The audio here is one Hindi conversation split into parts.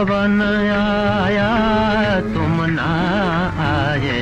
सावन आया तुम ना आए।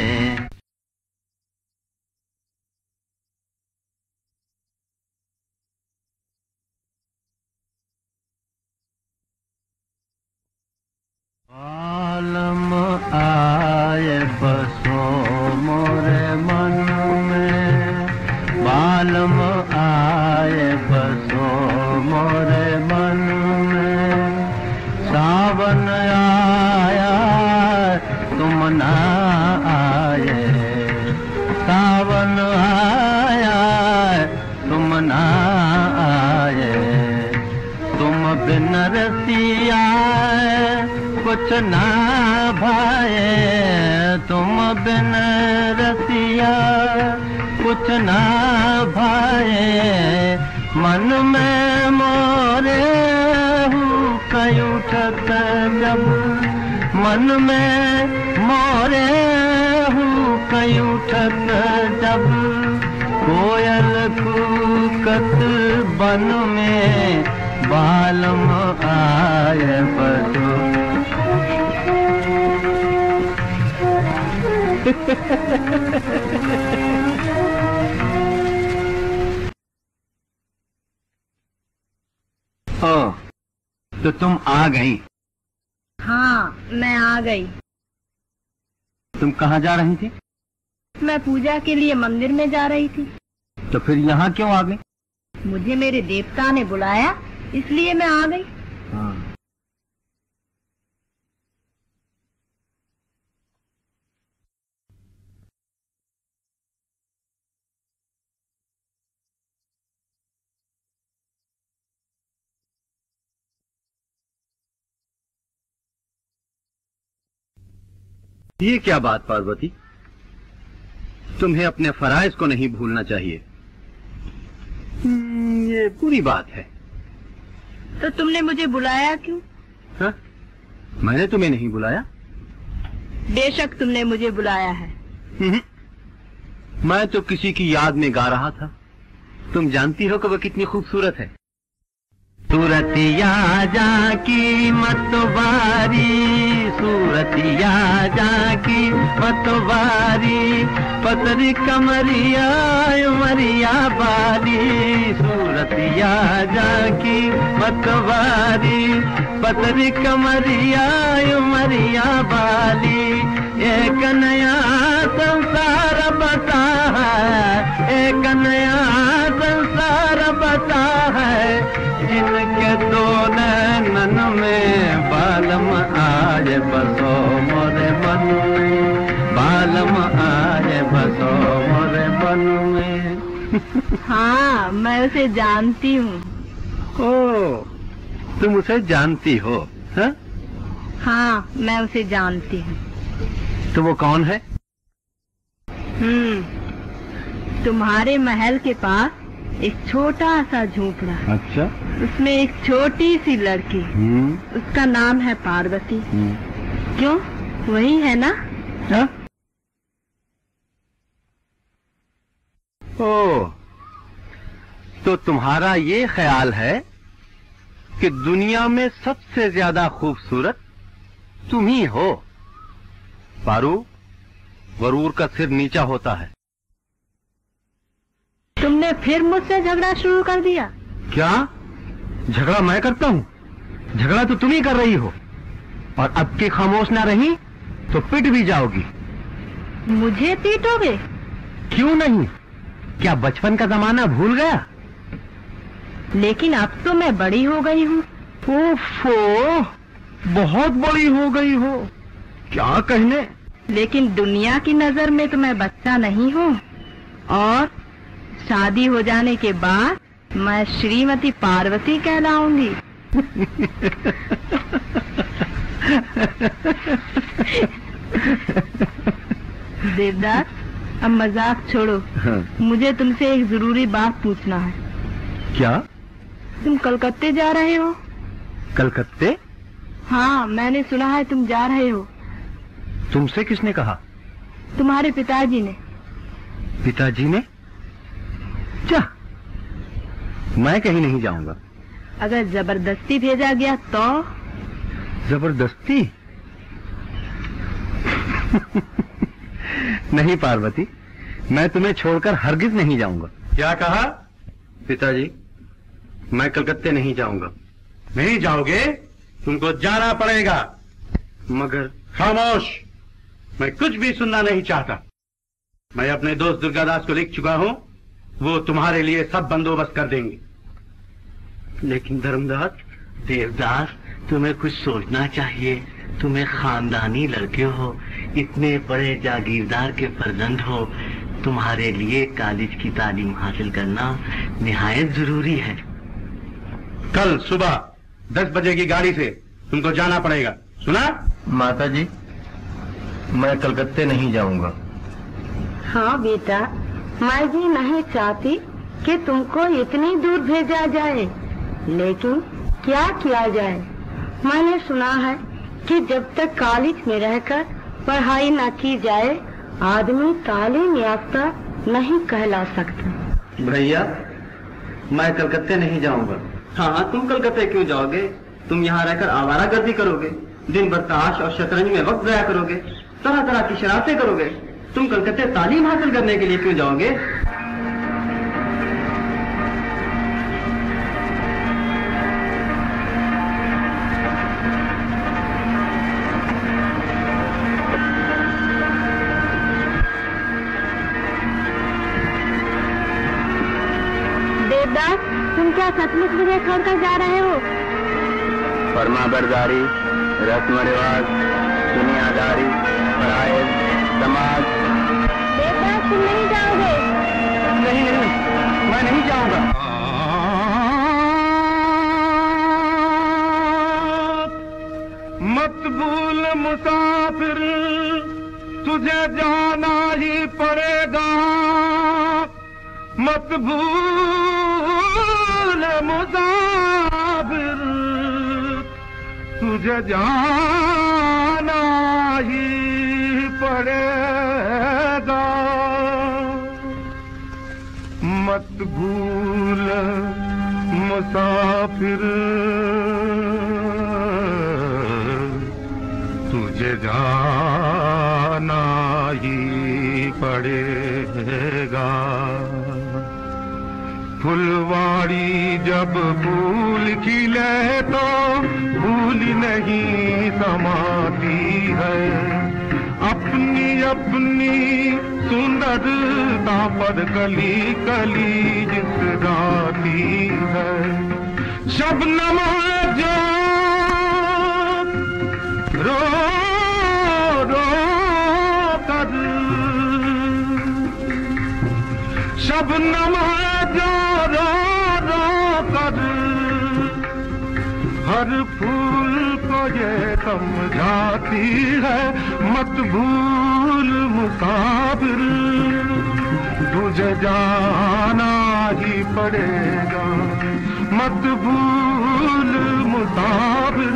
बालम आए बसो मोरे मन में, बालम आए बसो मोरे मन में। सावन आया तुम ना आए, सावन आया तुम ना आए। तुम बिन रसिया कुछ ना भाए, तुम बिन रसिया कुछ ना भाए। मन में मोरे हूँ कई उठत जब, मन में मोरे हूँ कई उठत जब। कोयल कूकत बन में, बालम आए बसो। ओ, तो तुम आ गई? हाँ, मैं आ गई। तुम कहाँ जा रही थी? मैं पूजा के लिए मंदिर में जा रही थी। तो फिर यहाँ क्यों आ गई? मुझे मेरे देवता ने बुलाया, इसलिए मैं आ गई। हाँ। ये क्या बात पार्वती, तुम्हें अपने फराइज को नहीं भूलना चाहिए। ये बुरी बात है। तो तुमने मुझे बुलाया क्यों? हा? मैंने तुम्हें नहीं बुलाया। बेशक तुमने मुझे बुलाया है। मैं तो किसी की याद में गा रहा था। तुम जानती हो कि वह कितनी खूबसूरत है। सूरतिया जाकी मतवारी, सूरतिया जाकी मतवारी। पतरी कमरिया उमरिया बाली, सूरतिया जाकी मतवारी। पतरी कमरिया उमरिया बाली। एक नया संसार बता है, एक नया संसार बता है। जिनके दो नैनन में, बालम आए बसो मोरे मन में, बालम आए बसो मोरे मन में। हाँ, मैं उसे जानती हूँ। ओ, तुम उसे जानती हो? हा? हाँ, मैं उसे जानती हूँ। तो वो कौन है? तुम्हारे महल के पास एक छोटा सा झोपड़ा। अच्छा। उसमें एक छोटी सी लड़की, उसका नाम है पार्वती। क्यों, वही है ना? हा? ओ, तो तुम्हारा ये ख्याल है कि दुनिया में सबसे ज्यादा खूबसूरत तुम ही हो। पारू, गरूर का सिर नीचा होता है। तुमने फिर मुझसे झगड़ा शुरू कर दिया। क्या झगड़ा मैं करता हूँ? झगड़ा तो तुम ही कर रही हो, और अब की खामोश ना रही तो पिट भी जाओगी। मुझे पीटोगे? क्यों नहीं, क्या बचपन का जमाना भूल गया? लेकिन अब तो मैं बड़ी हो गई हूँ। ओफो, बहुत बड़ी हो गई हो। क्या कहने? लेकिन दुनिया की नजर में तो मैं बच्चा नहीं हूँ, और शादी हो जाने के बाद मैं श्रीमती पार्वती कहलाऊंगी। देवदास, अब मजाक छोड़ो। मुझे तुमसे एक जरूरी बात पूछना है। क्या? तुम कलकत्ते जा रहे हो? कलकत्ते? हाँ, मैंने सुना है तुम जा रहे हो। तुमसे किसने कहा? तुम्हारे पिताजी ने। पिताजी ने? जा, मैं कहीं नहीं जाऊंगा। अगर जबरदस्ती भेजा गया तो? जबरदस्ती? नहीं पार्वती, मैं तुम्हें छोड़कर हरगिज नहीं जाऊंगा। क्या कहा? पिताजी, मैं कलकत्ते नहीं जाऊंगा। नहीं जाओगे? तुमको जाना पड़ेगा। मगर खामोश, मैं कुछ भी सुनना नहीं चाहता। मैं अपने दोस्त दुर्गादास को लिख चुका हूं, वो तुम्हारे लिए सब बंदोबस्त कर देंगे। लेकिन धर्मदास, देवदास, तुम्हें कुछ सोचना चाहिए। तुम्हें खानदानी लड़के हो, इतने बड़े जागीरदार के फर्जंद हो, तुम्हारे लिए कॉलेज की तालीम हासिल करना निहायत जरूरी है। कल सुबह 10 बजे की गाड़ी से तुमको जाना पड़ेगा, सुना? माता जी, मैं कलकत्ते नहीं जाऊंगा। हाँ बेटा, मैं भी नहीं चाहती कि तुमको इतनी दूर भेजा जाए, लेकिन क्या किया जाए। मैंने सुना है कि जब तक कॉलेज में रहकर पढ़ाई न की जाए, आदमी तालीम याफ्ता नहीं कहला सकता। भैया, मैं कलकत्ते नहीं जाऊंगा। हाँ, तुम कलकत्ते क्यों जाओगे? तुम यहाँ रहकर आवारागर्दी करोगे, दिन भर ताश और शतरंज में वक्त ज़ाया करोगे, तरह तरह की शरारतें करोगे। तुम कलकत्ते तालीम हासिल करने के लिए क्यों जाओगे? देवदास, तुम क्या सचमुच मुझे छोड़कर जा रहे हो? फरमाबरदारी, रस्म रिवाज, दुनियादारी, पढ़ाई, समाज। देवदास, तुम नहीं जाओगे? नहीं नहीं, मैं नहीं जाऊंगा। मत भूल मुसाफिर, तुझे जाना ही पड़ेगा। मत भूल मुसाफिर, तुझे जाना ही पड़ेगा। मत भूल मुसाफिर, तुझे जाना ही पड़ेगा। फुलवाड़ी जब फूल खिले तो फूल नहीं समाती है, अपनी अपनी सुंदरता पर कली कली जिसराती है। शबनम जो रो रो कर, शबनम जो रो रो कर, हर फूल को ये समझाती है। मत भूल मुसाफिर, तुझे जाना ही पड़ेगा। मत भूल मुसाफिर,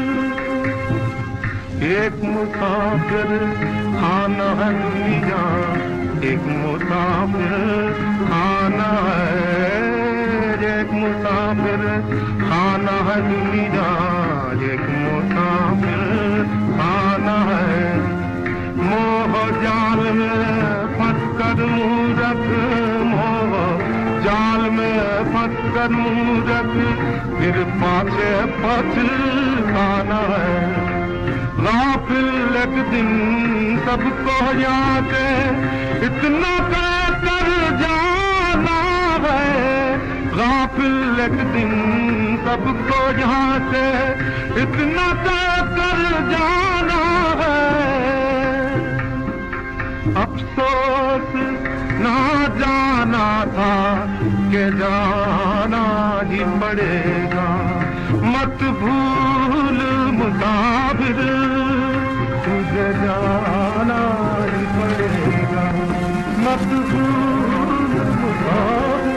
एक मुसाफिर खाना है दुनिया, एक मुसाफिर खाना है। एक मुसाफिर खाना है दुनिया, एक मुसाफिर खाना है। मोह जाल में फंसकर मूरख, मोह जाल में फंसकर मूरख, फिर पाछे पछताना है। गाफिल एक दिन सबको याद है, इतना कर जाना है। गाफिल एक दिन सबको यहाँ से इतना कर जाना है। अफसोस ना जाना था कि जाना ही पड़ेगा। मत भूल मुसाफिर, तुझे जाना ही पड़ेगा। मत भूल मुसाफिर।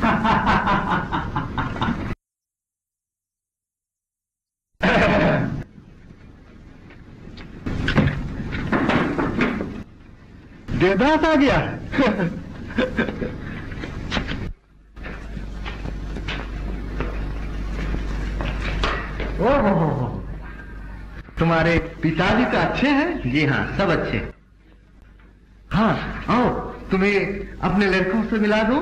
देवदास आ गया है। ओहो, तुम्हारे पिताजी तो अच्छे हैं? जी हाँ, सब अच्छे। हाँ, आओ तुम्हें अपने लड़कों से मिला दूं।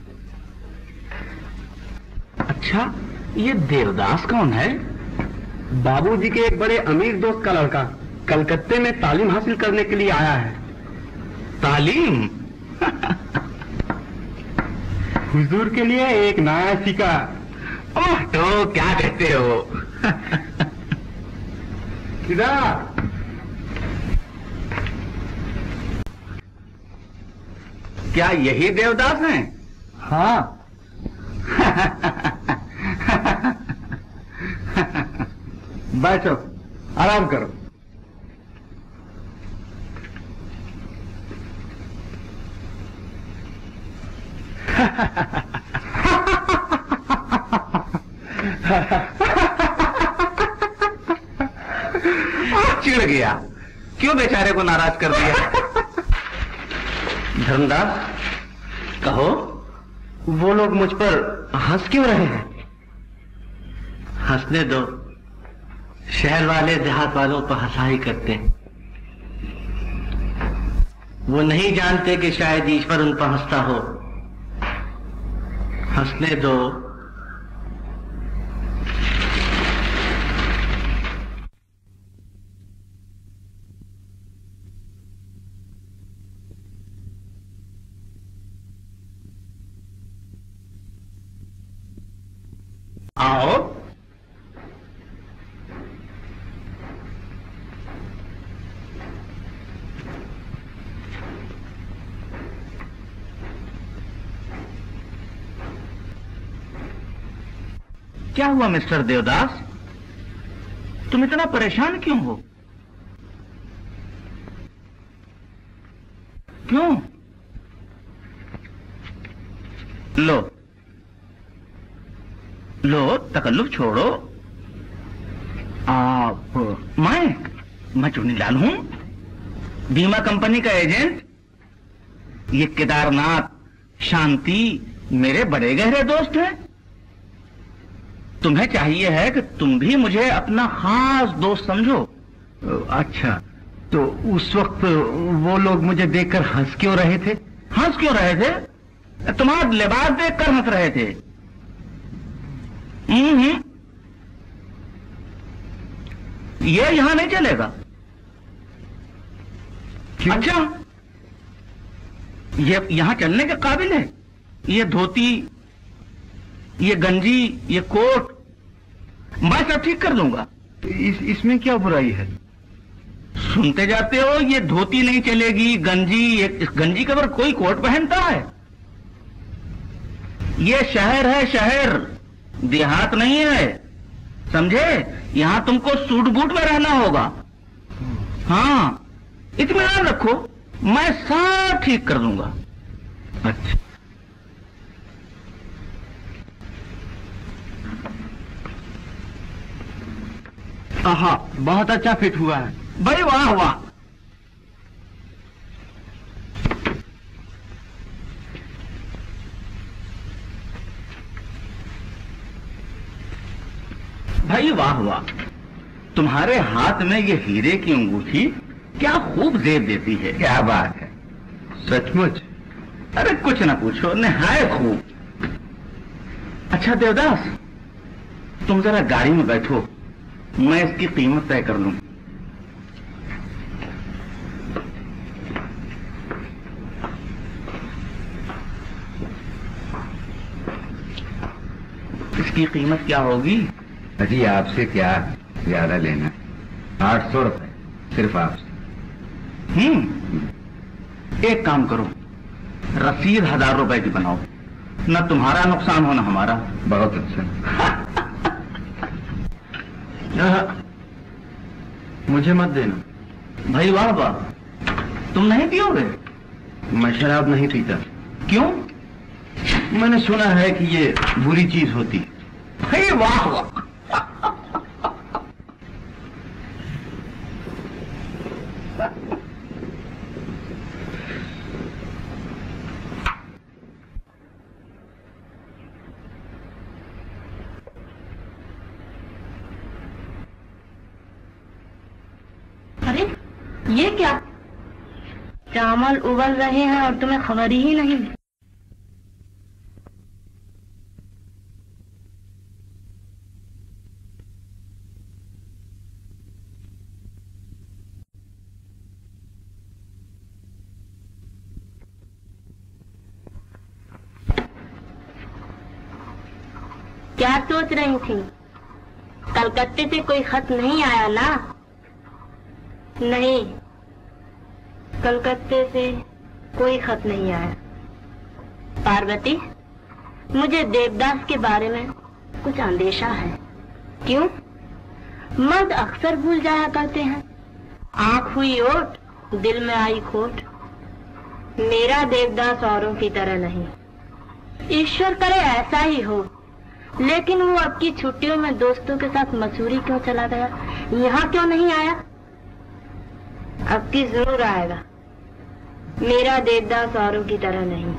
अच्छा, ये देवदास कौन है? बाबूजी के एक बड़े अमीर दोस्त का लड़का, कलकत्ते में तालीम हासिल करने के लिए आया है। तालीम? हुजूर के लिए एक नया सिक्का। ओह, तो क्या कहते हो? इधर क्या यही देवदास हैं? हाँ। बैठो, आराम करो। चिढ़ गया। क्यों बेचारे को नाराज कर दिया? धर्मदास, कहो, वो लोग मुझ पर हंस क्यों रहे हैं? हंसने दो, शहर वाले देहात वालों पर हंसा ही करते हैं। वो नहीं जानते कि शायद ईश्वर उन पर हंसता हो। हंसने दो। आओ। क्या हुआ मिस्टर देवदास? तुम इतना परेशान क्यों हो? क्यों? लो लो, तकल्लुफ छोड़ो। आप? मैं चुन्नीलाल हूं, बीमा कंपनी का एजेंट। ये केदारनाथ, शांति मेरे बड़े गहरे दोस्त हैं। तुम्हें चाहिए है कि तुम भी मुझे अपना खास दोस्त समझो। अच्छा, तो उस वक्त वो लोग मुझे देखकर हंस क्यों रहे थे? हंस क्यों रहे थे? तुम्हारा लिबास देखकर हंस रहे थे। ये यहां नहीं चलेगा। क्यों? अच्छा, ये यहां चलने के काबिल है? ये धोती, ये गंजी, ये कोट मैं सब ठीक कर दूंगा। इसमें क्या बुराई है? सुनते जाते हो, ये धोती नहीं चलेगी, गंजी, इस गंजी के ऊपर कोई कोट पहनता है? ये शहर है, शहर, देहात नहीं है, समझे? यहां तुमको सूट बूट में रहना होगा। हाँ, इत्मीनान रखो, मैं सब ठीक कर दूंगा। अच्छा, हाँ, बहुत अच्छा फिट हुआ है। भाई वाह वाह। भाई वाह वाह, तुम्हारे हाथ में ये हीरे की अंगूठी क्या खूब जेब देती है। क्या बात है, सचमुच? अरे कुछ ना पूछो, निहायत खूब। अच्छा देवदास, तुम जरा गाड़ी में बैठो, मैं इसकी कीमत तय कर लूं। इसकी कीमत क्या होगी? अजी आपसे क्या ज्यादा लेना, 800 रुपए सिर्फ आपसे। एक काम करो, रसीद 1000 रुपए की बनाओ, न तुम्हारा नुकसान हो न हमारा। बहुत अच्छा। मुझे मत देना। भाई वाह वाह, तुम नहीं पियोगे? मैं शराब नहीं पीता। क्यों? मैंने सुना है कि ये बुरी चीज होती है। हे वाह वाह। अरे ये क्या, चावल उबल रहे हैं और तुम्हें खबर ही नहीं। क्या सोच रही थी? कलकत्ते से कोई खत नहीं आया ना? नहीं, कलकत्ते से कोई खत नहीं आया। पार्वती, मुझे देवदास के बारे में कुछ अंदेशा है। क्यों? मर्द अक्सर भूल जाया करते हैं। आंख हुई ओट, दिल में आई खोट। मेरा देवदास औरों की तरह नहीं। ईश्वर करे ऐसा ही हो। लेकिन वो अब की छुट्टियों में दोस्तों के साथ मसूरी क्यों चला गया? यहाँ क्यों नहीं आया? अब की जरूर आएगा। मेरा देवदास औरों की तरह नहीं।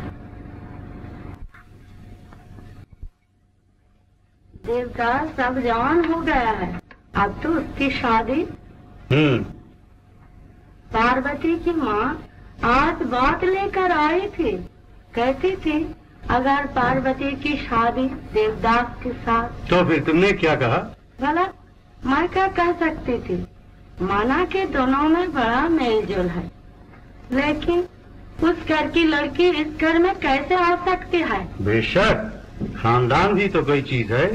देवदास अब जवान हो गया है। अब तो उसकी शादी। पार्वती की माँ आज बात लेकर आई थी। कहती थी अगर पार्वती की शादी देवदास के साथ। तो फिर तुमने क्या कहा? गलत, मैं क्या कह सकती थी। माना कि दोनों में बड़ा मेलजोल है, लेकिन उस घर की लड़की इस घर में कैसे आ सकती है? बेशक, खानदान भी तो कोई चीज है।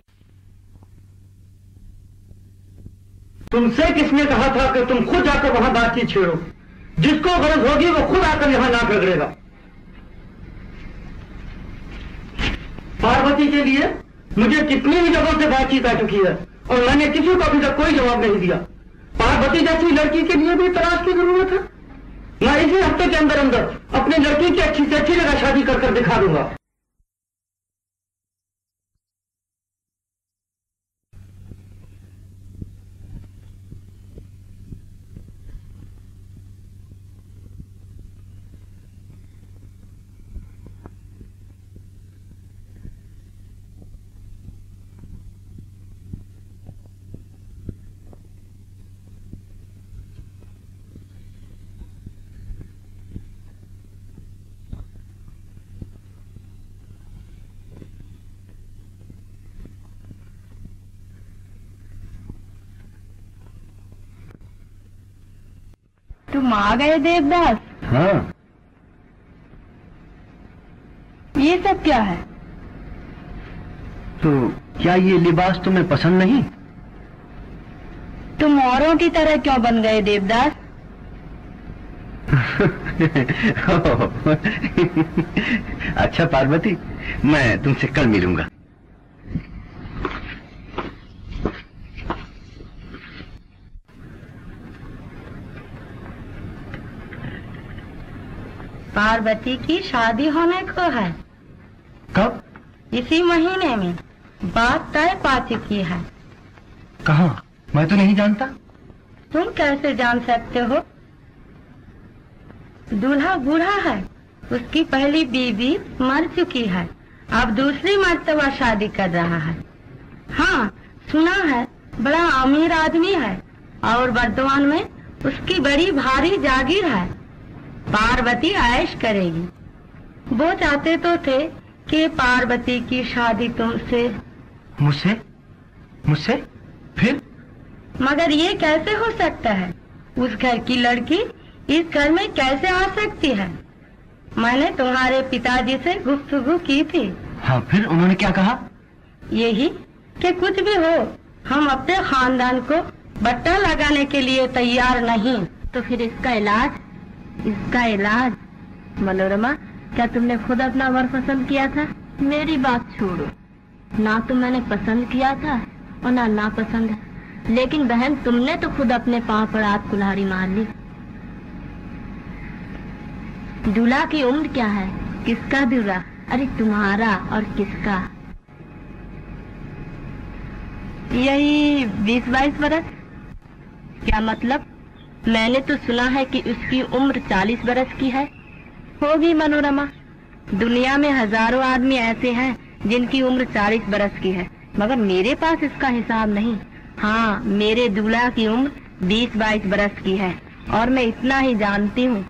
तुमसे किसने कहा था कि तुम खुद आकर वहां बातचीत छेड़ो? जिसको गरज होगी वो खुद आकर यहां नाक रगड़ेगा। पार्वती के लिए मुझे कितनी ही जगहों से बातचीत आ चुकी है और मैंने किसी को अभी तक कोई जवाब नहीं दिया। पार्वती जैसी लड़की के लिए भी तलाश की जरूरत है। मैं इसी हफ्ते के अंदर अंदर अपनी लड़की की अच्छी से अच्छी जगह शादी कर दिखा दूंगा। तुम आ गए देवदास? हाँ। ये सब क्या है? तो क्या ये लिबास तुम्हें पसंद नहीं? तुम औरों की तरह क्यों बन गए देवदास? अच्छा पार्वती, मैं तुमसे कल मिलूंगा। पार्वती की शादी होने को है। कब? इसी महीने में। बात तय पा चुकी है। कहाँ? मैं तो नहीं जानता। तुम कैसे जान सकते हो? दूल्हा बूढ़ा है, उसकी पहली बीवी मर चुकी है, अब दूसरी मर्तबा शादी कर रहा है। हाँ, सुना है बड़ा अमीर आदमी है और वर्तमान में उसकी बड़ी भारी जागीर है। पार्वती ऐश करेगी। वो चाहते तो थे कि पार्वती की शादी तुमसे। मुझसे? मुझसे? फिर? मगर ये कैसे हो सकता है? उस घर की लड़की इस घर में कैसे आ सकती है? मैंने तुम्हारे पिताजी से गुफ्तगू की थी। हाँ, फिर उन्होंने क्या कहा? यही कि कुछ भी हो, हम अपने खानदान को बट्टा लगाने के लिए तैयार नहीं। तो फिर इसका इलाज? मनोरमा, क्या तुमने खुद अपना वर पसंद किया था? मेरी बात छोड़ो, ना तो मैंने पसंद किया था और ना नापसंद है। लेकिन बहन, तुमने तो खुद अपने पांव पर हाथ कुल्हाड़ी मार ली। दूल्हा की उम्र क्या है? किसका दूल्हा? अरे तुम्हारा और किसका? यही 20-22 बरस। क्या मतलब? मैंने तो सुना है कि उसकी उम्र 40 बरस की है। होगी मनोरमा। दुनिया में हजारों आदमी ऐसे हैं जिनकी उम्र 40 बरस की है, मगर मेरे पास इसका हिसाब नहीं। हाँ, मेरे दूल्हा की उम्र 20-22 बरस की है और मैं इतना ही जानती हूँ।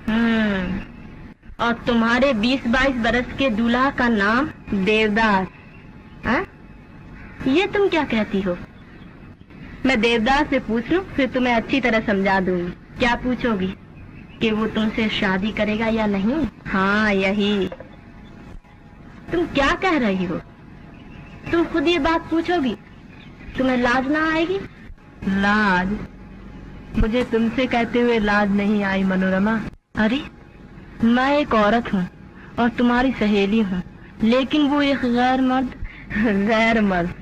और तुम्हारे 20-22 बरस के दूल्हा का नाम देवदास। हाँ? ये तुम क्या कहती हो? मैं देवदास से पूछ लूं, फिर तुम्हें अच्छी तरह समझा दूंगी। क्या पूछोगी? कि वो तुमसे शादी करेगा या नहीं? हाँ, यही। तुम क्या कह रही हो? तुम खुद ये बात पूछोगी? तुम्हें लाज ना आएगी? लाज? मुझे तुमसे कहते हुए लाज नहीं आई मनोरमा। अरे, मैं एक औरत हूँ और तुम्हारी सहेली हूँ, लेकिन वो एक गैर मर्द।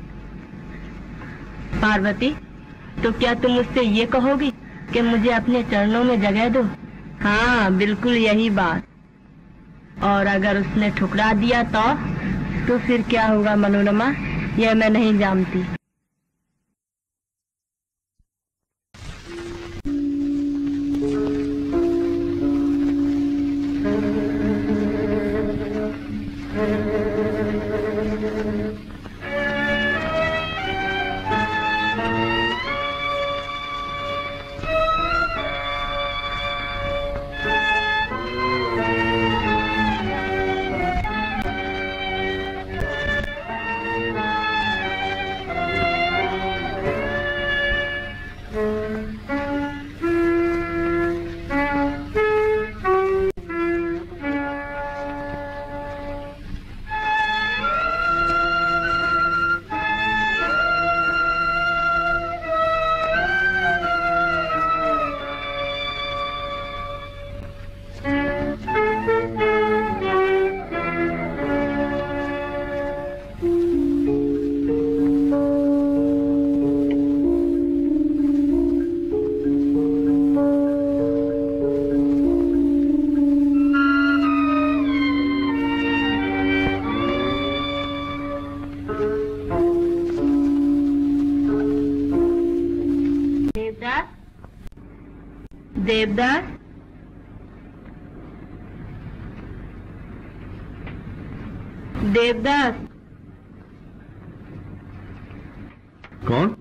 पार्वती, तो क्या तुम उससे ये कहोगी कि मुझे अपने चरणों में जगह दो? हाँ, बिल्कुल यही बात। और अगर उसने ठुकरा दिया तो फिर क्या होगा मनोरमा? यह मैं नहीं जानती। देवदास, देवदास। कौन?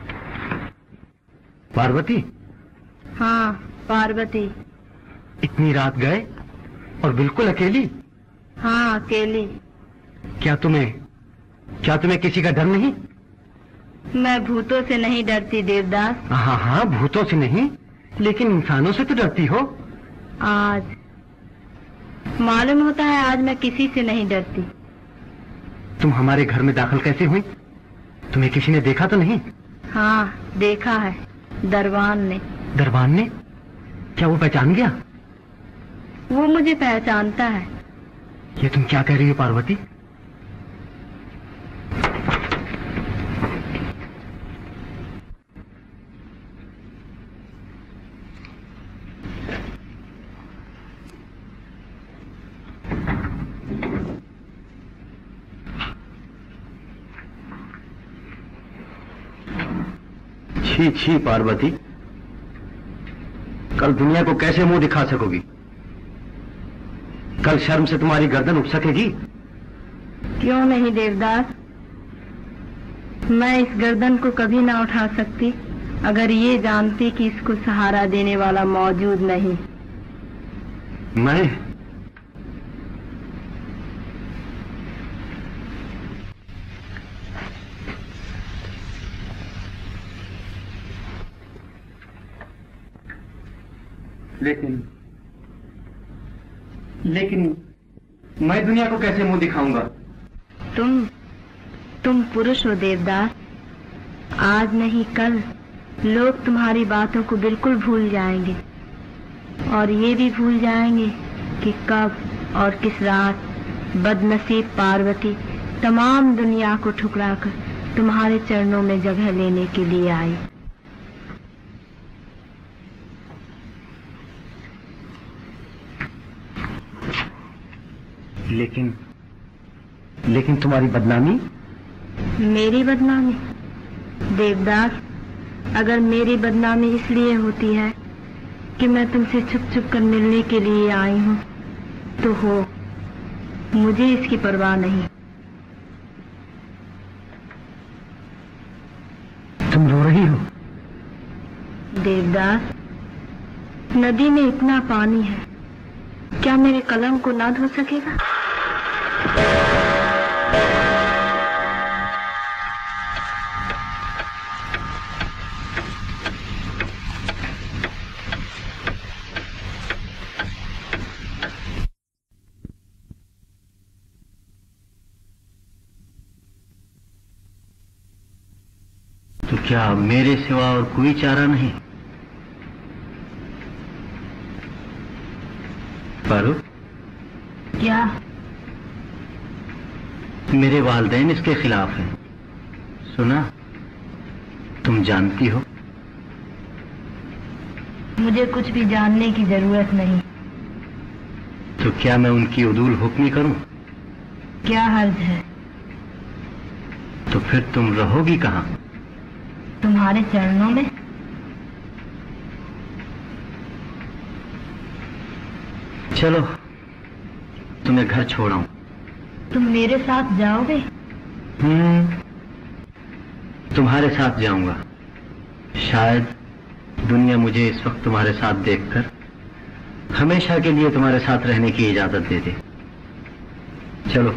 पार्वती? हाँ, पार्वती। इतनी रात गए और बिल्कुल अकेली? हाँ, अकेली। क्या तुम्हें किसी का डर नहीं? मैं भूतों से नहीं डरती देवदास। हाँ, भूतों से नहीं, लेकिन इंसानों से तो डरती हो। आज मालूम होता है, आज मैं किसी से नहीं डरती। तुम हमारे घर में दाखिल कैसे हुई? तुम्हें किसी ने देखा तो नहीं? हाँ, देखा है, दरबान ने। दरबान ने? क्या वो पहचान गया? वो मुझे पहचानता है। ये तुम क्या कह रही हो पार्वती? छी पार्वती, कल दुनिया को कैसे मुंह दिखा सकोगी? कल शर्म से तुम्हारी गर्दन उठ सकेगी? क्यों नहीं देवदास, मैं इस गर्दन को कभी ना उठा सकती अगर ये जानती कि इसको सहारा देने वाला मौजूद नहीं। मैं? लेकिन मैं दुनिया को कैसे मुंह दिखाऊंगा? तुम पुरुष हो देवदास। आज नहीं कल लोग तुम्हारी बातों को बिल्कुल भूल जाएंगे, और ये भी भूल जाएंगे कि कब और किस रात बदनसीब पार्वती तमाम दुनिया को ठुकराकर तुम्हारे चरणों में जगह लेने के लिए आई। लेकिन तुम्हारी बदनामी? मेरी बदनामी? देवदास, अगर मेरी बदनामी इसलिए होती है कि मैं तुमसे छुप छुप कर मिलने के लिए आई हूँ तो हो, मुझे इसकी परवाह नहीं। तुम रो रही हो? देवदास, नदी में इतना पानी है, क्या मेरे कलम को ना धो सकेगा? तो क्या मेरे सिवा और कोई चारा नहीं? पारू, क्या? मेरे वालिदैन इसके खिलाफ हैं। सुना? तुम जानती हो? मुझे कुछ भी जानने की जरूरत नहीं। तो क्या मैं उनकी उदूल हुक्मी करूं? क्या हर्ज है? तो फिर तुम रहोगी कहां? तुम्हारे चरणों में। चलो, तुम्हें घर छोड़ाऊं। तुम मेरे साथ जाओगे? तुम्हारे साथ जाऊंगा। शायद दुनिया मुझे इस वक्त तुम्हारे साथ देखकर हमेशा के लिए तुम्हारे साथ रहने की इजाजत दे दे। चलो।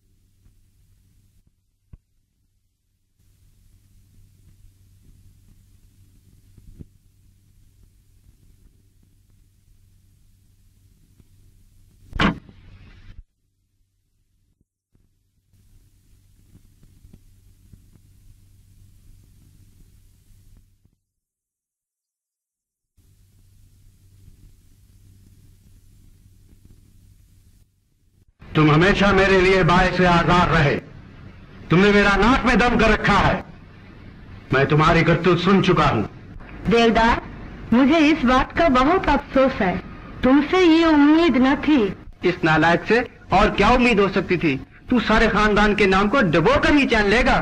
तुम हमेशा मेरे लिए बायस आज़ार रहे। तुमने मेरा नाक में दम कर रखा है। मैं तुम्हारी करतूत सुन चुका हूं। देवदास, मुझे इस बात का बहुत अफसोस है। तुमसे ये उम्मीद न थी। इस नालायक से और क्या उम्मीद हो सकती थी? तू सारे खानदान के नाम को डबो कर ही चैन लेगा।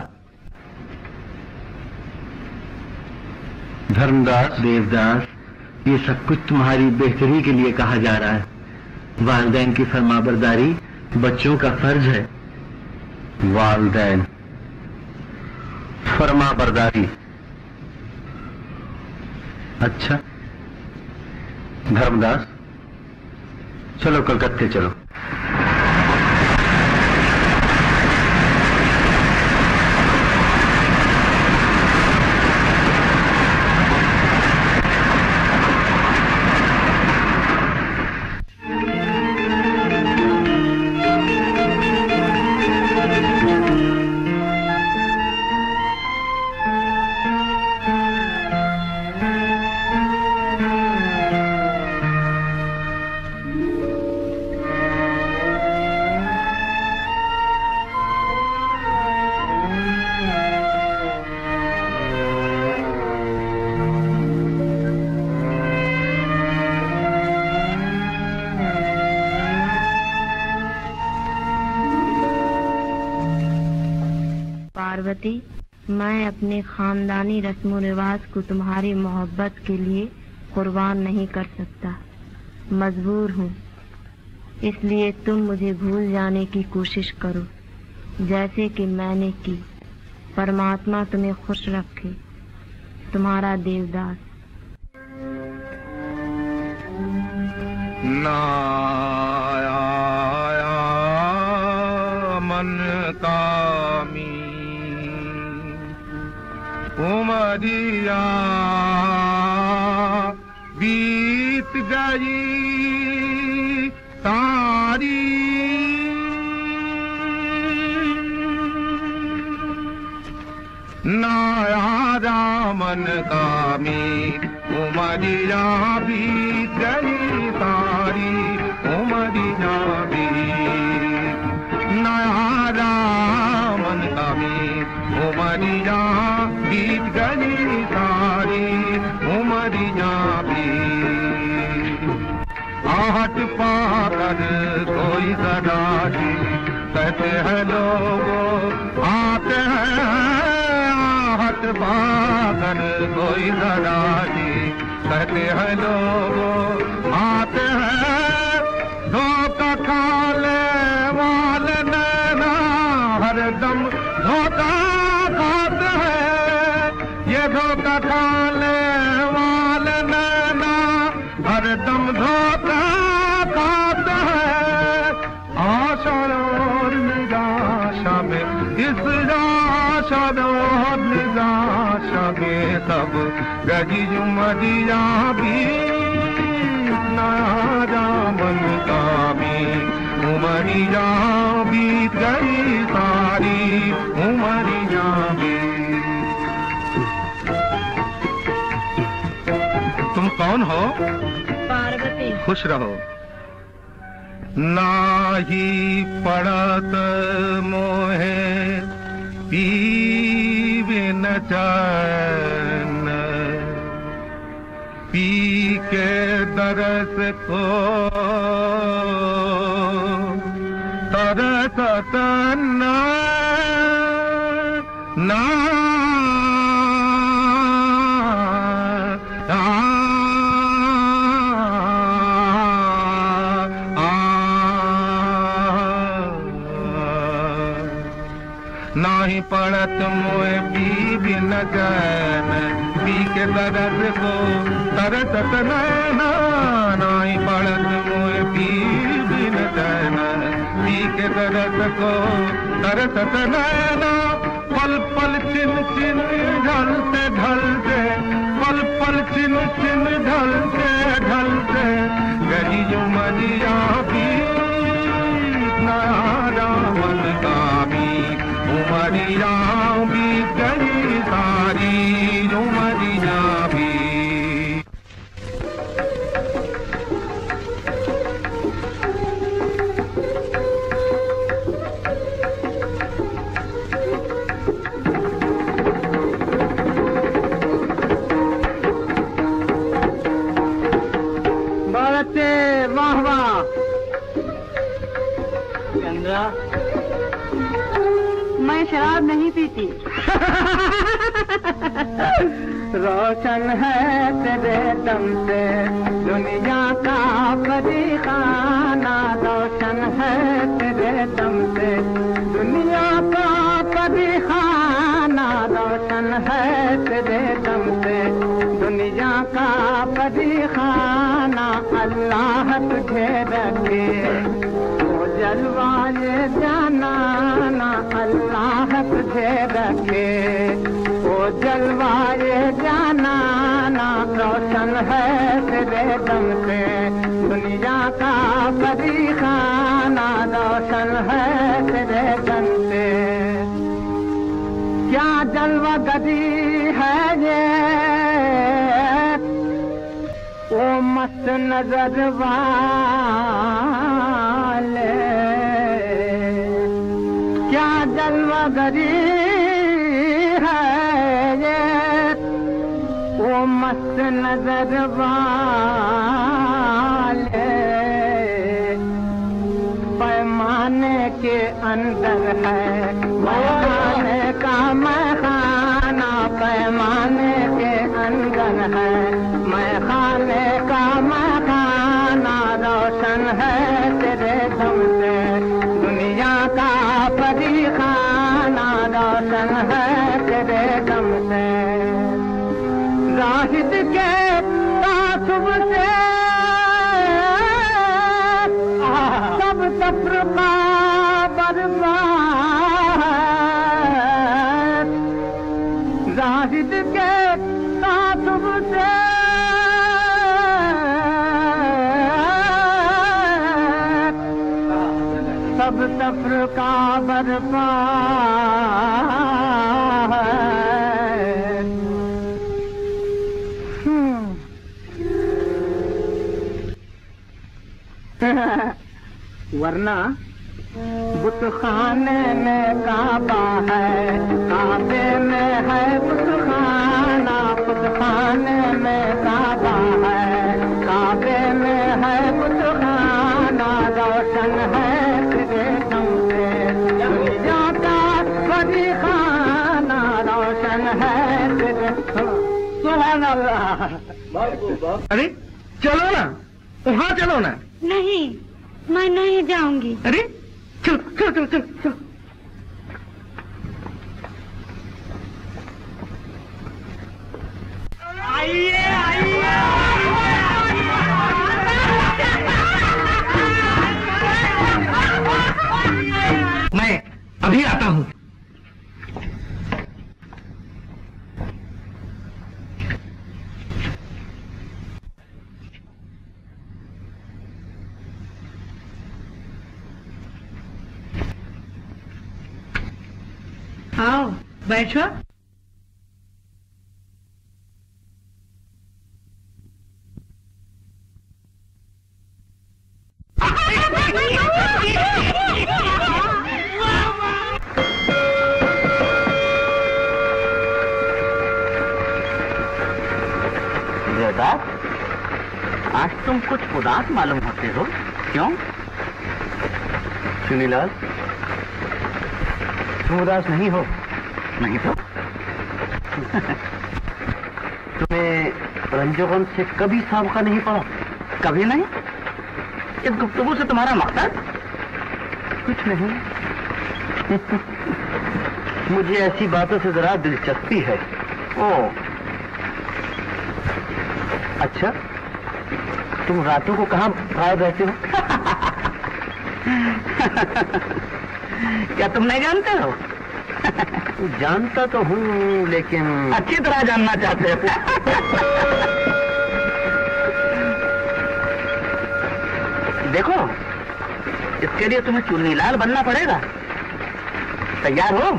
धर्मदास, देवदास, ये सब कुछ तुम्हारी बेहतरी के लिए कहा जा रहा है। वालिदैन की फरमाबरदारी बच्चों का फर्ज है। वालिदैन, फरमाबरदारी। अच्छा धर्मदास, चलो कलकत्ते चलो। पार्वती, मैं अपने खानदानी रस्म रिवाज को तुम्हारी मोहब्बत के लिए कुर्बान नहीं कर सकता। मजबूर हूँ। इसलिए तुम मुझे भूल जाने की कोशिश करो, जैसे कि मैंने की। परमात्मा तुम्हें खुश रखे। तुम्हारा देवदास। ना आया मन कामी उमरिया बीत गई तारी नाया मन कामी उमरिया बीत गई तारी उमरिया बीत नाया मन कामी उमरिया बीत गई तारी उमरिया बीत आहट पाकर कोई तराशी, कहते हैं लोगों आते हैं आहट पाकर कोई तराशी, कहते हैं लोगों आते हैं धोखा खाने वाले नैना हरदम धोखा खाते हैं, ये धोखा खाने वाले नैना हरदम धोखा खाते हैं। आशा और निराशा में, इस आशा और निराशा में सब गजी उमरिया भी नया दामन का भी, उमरिया बीत गई सारी उमरिया भी। तुम कौन हो? पार्वती। खुश रहो। नाही पड़त मोहे पीवे न चैन, पी के दरस को तरसत ना नाही पड़त मोए पी बिन चैन, पी के दरद को तरसत नैना, नाही पड़त मोए पी बिन चैन, पी के दरद को तरसत नैना। पल पल चिन चिन ढलते ढलते, पल पल चिन चिन ढलते ढलते गई उमरिया भी नया दामन का भी, उमरिया भी गई सारी उमरिया भी। वाह वाह चंद्रा, मैं शराब नहीं पीती। रोशन है तेरे दम से दुनिया का फरीखाना, रोशन है तेरे दम से दुनिया का फरीखाना, रोशन है तेरे दम से दुनिया का फरीखाना। अल्लाह तुझे रखे वो जलवाए जाना, अल्लाह तुझे रखे वो जलवाए जाना, रोशन है तेरे दम से दुनिया का फरीखाना, रोशन है तेरे दम से। क्या जलवा गदी है ये वो मस्त नजर वाले, क्या जलवा गदी है ये वो मस्त नजर वाले। पैमाने के अंदर है पैमाने का मैखाना, पैमाने के अंदर है मैखाने का मैखाना, रोशन है तेरे दम से दुनिया का फरीखाना, रोशन है तेरे दम से। जाहिद के तासुब से सब तफरका बर्बाद, जाहिद के तासुब से सब तफरका बर्बाद। वरना बुतखाने में काबा है, काबे में है बुतखाना, बुतखाने में काबा है, काबे में है बुतखाना। शादी खाना रोशन है तेरे। सुभान अल्लाह। अरे चलो ना, वहाँ चलो ना। नहीं, मैं नहीं जाऊंगी। अरे चल चल चल चल चल। आइए आइए। मैं अभी आता हूँ। आओ बैठो। बेटा, आज तुम कुछ उदास मालूम होते हो, क्यों? चुनीलाल, तुम उदास नहीं हो? नहीं तो? तुम्हें रंजोगन से कभी साबका नहीं पड़ा? कभी नहीं? इस गुफ्तगू से तुम्हारा मकसद? कुछ नहीं। मुझे ऐसी बातों से जरा दिलचस्पी है। ओ, अच्छा, तुम रातों को कहाँ गायब रहते हो? क्या तुम नहीं जानते हो? जानता तो हूँ, लेकिन अच्छी तरह जानना चाहते हो। देखो, इसके लिए तुम्हें चुन्नीलाल बनना पड़ेगा। तैयार हो?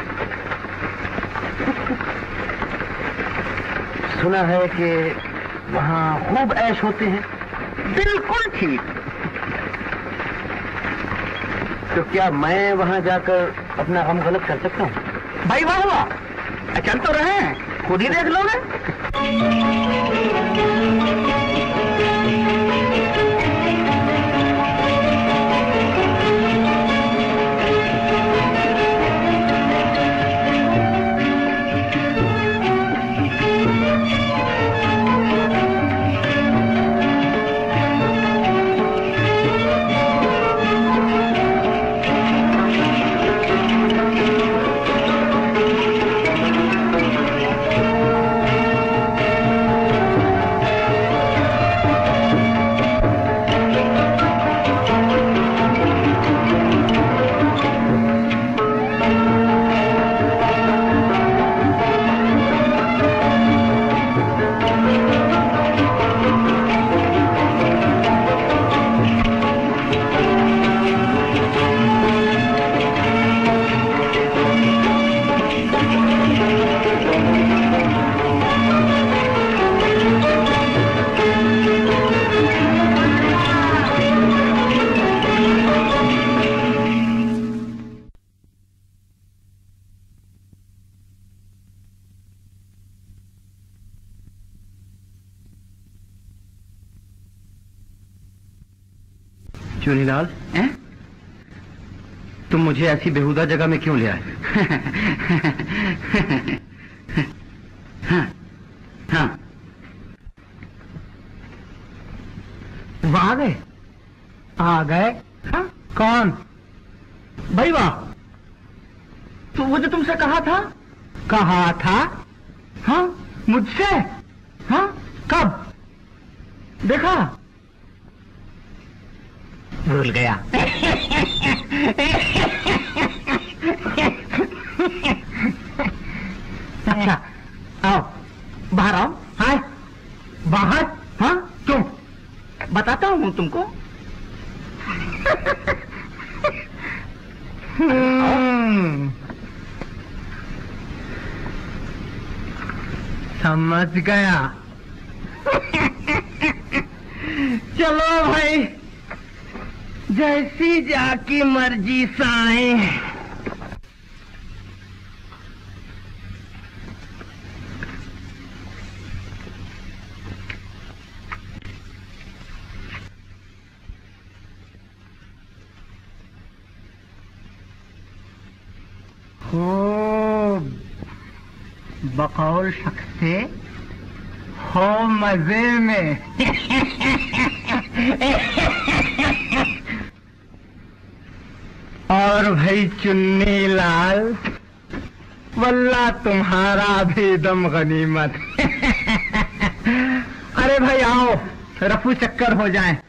सुना है कि वहाँ खूब ऐश होते हैं। बिल्कुल ठीक। तो क्या मैं वहाँ जाकर अपना गम गलत कर सकता हूँ? भाई वाह वाह, चल तो रहे हैं, खुद ही देख लोगे। चुनीलाल, तुम मुझे ऐसी बेहुदा जगह में क्यों ले आए? हाँ, वह आ गए? आ गए? हाँ? कौन? भाई वाह, तो वो जो तुमसे कहा था? कहा था? हाँ, मुझसे? हाँ, कब? देखा? भूल गया। अच्छा, आओ, बाहर आओ। हाय, बाहर? हाँ, क्यों? बताता हूँ तुमको। समझ गया। चलो भाई, जैसी जाकी मर्जी साए। खूब बकौल शख्से हो मजे में। और भाई चुन्नी लाल, वल्ला तुम्हारा भी दम गनीमत। अरे भाई आओ, रफू चक्कर हो जाए।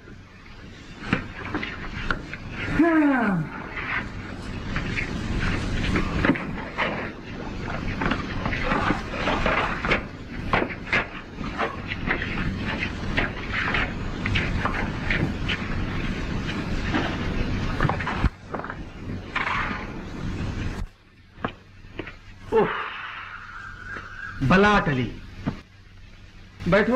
भला टली। बैठो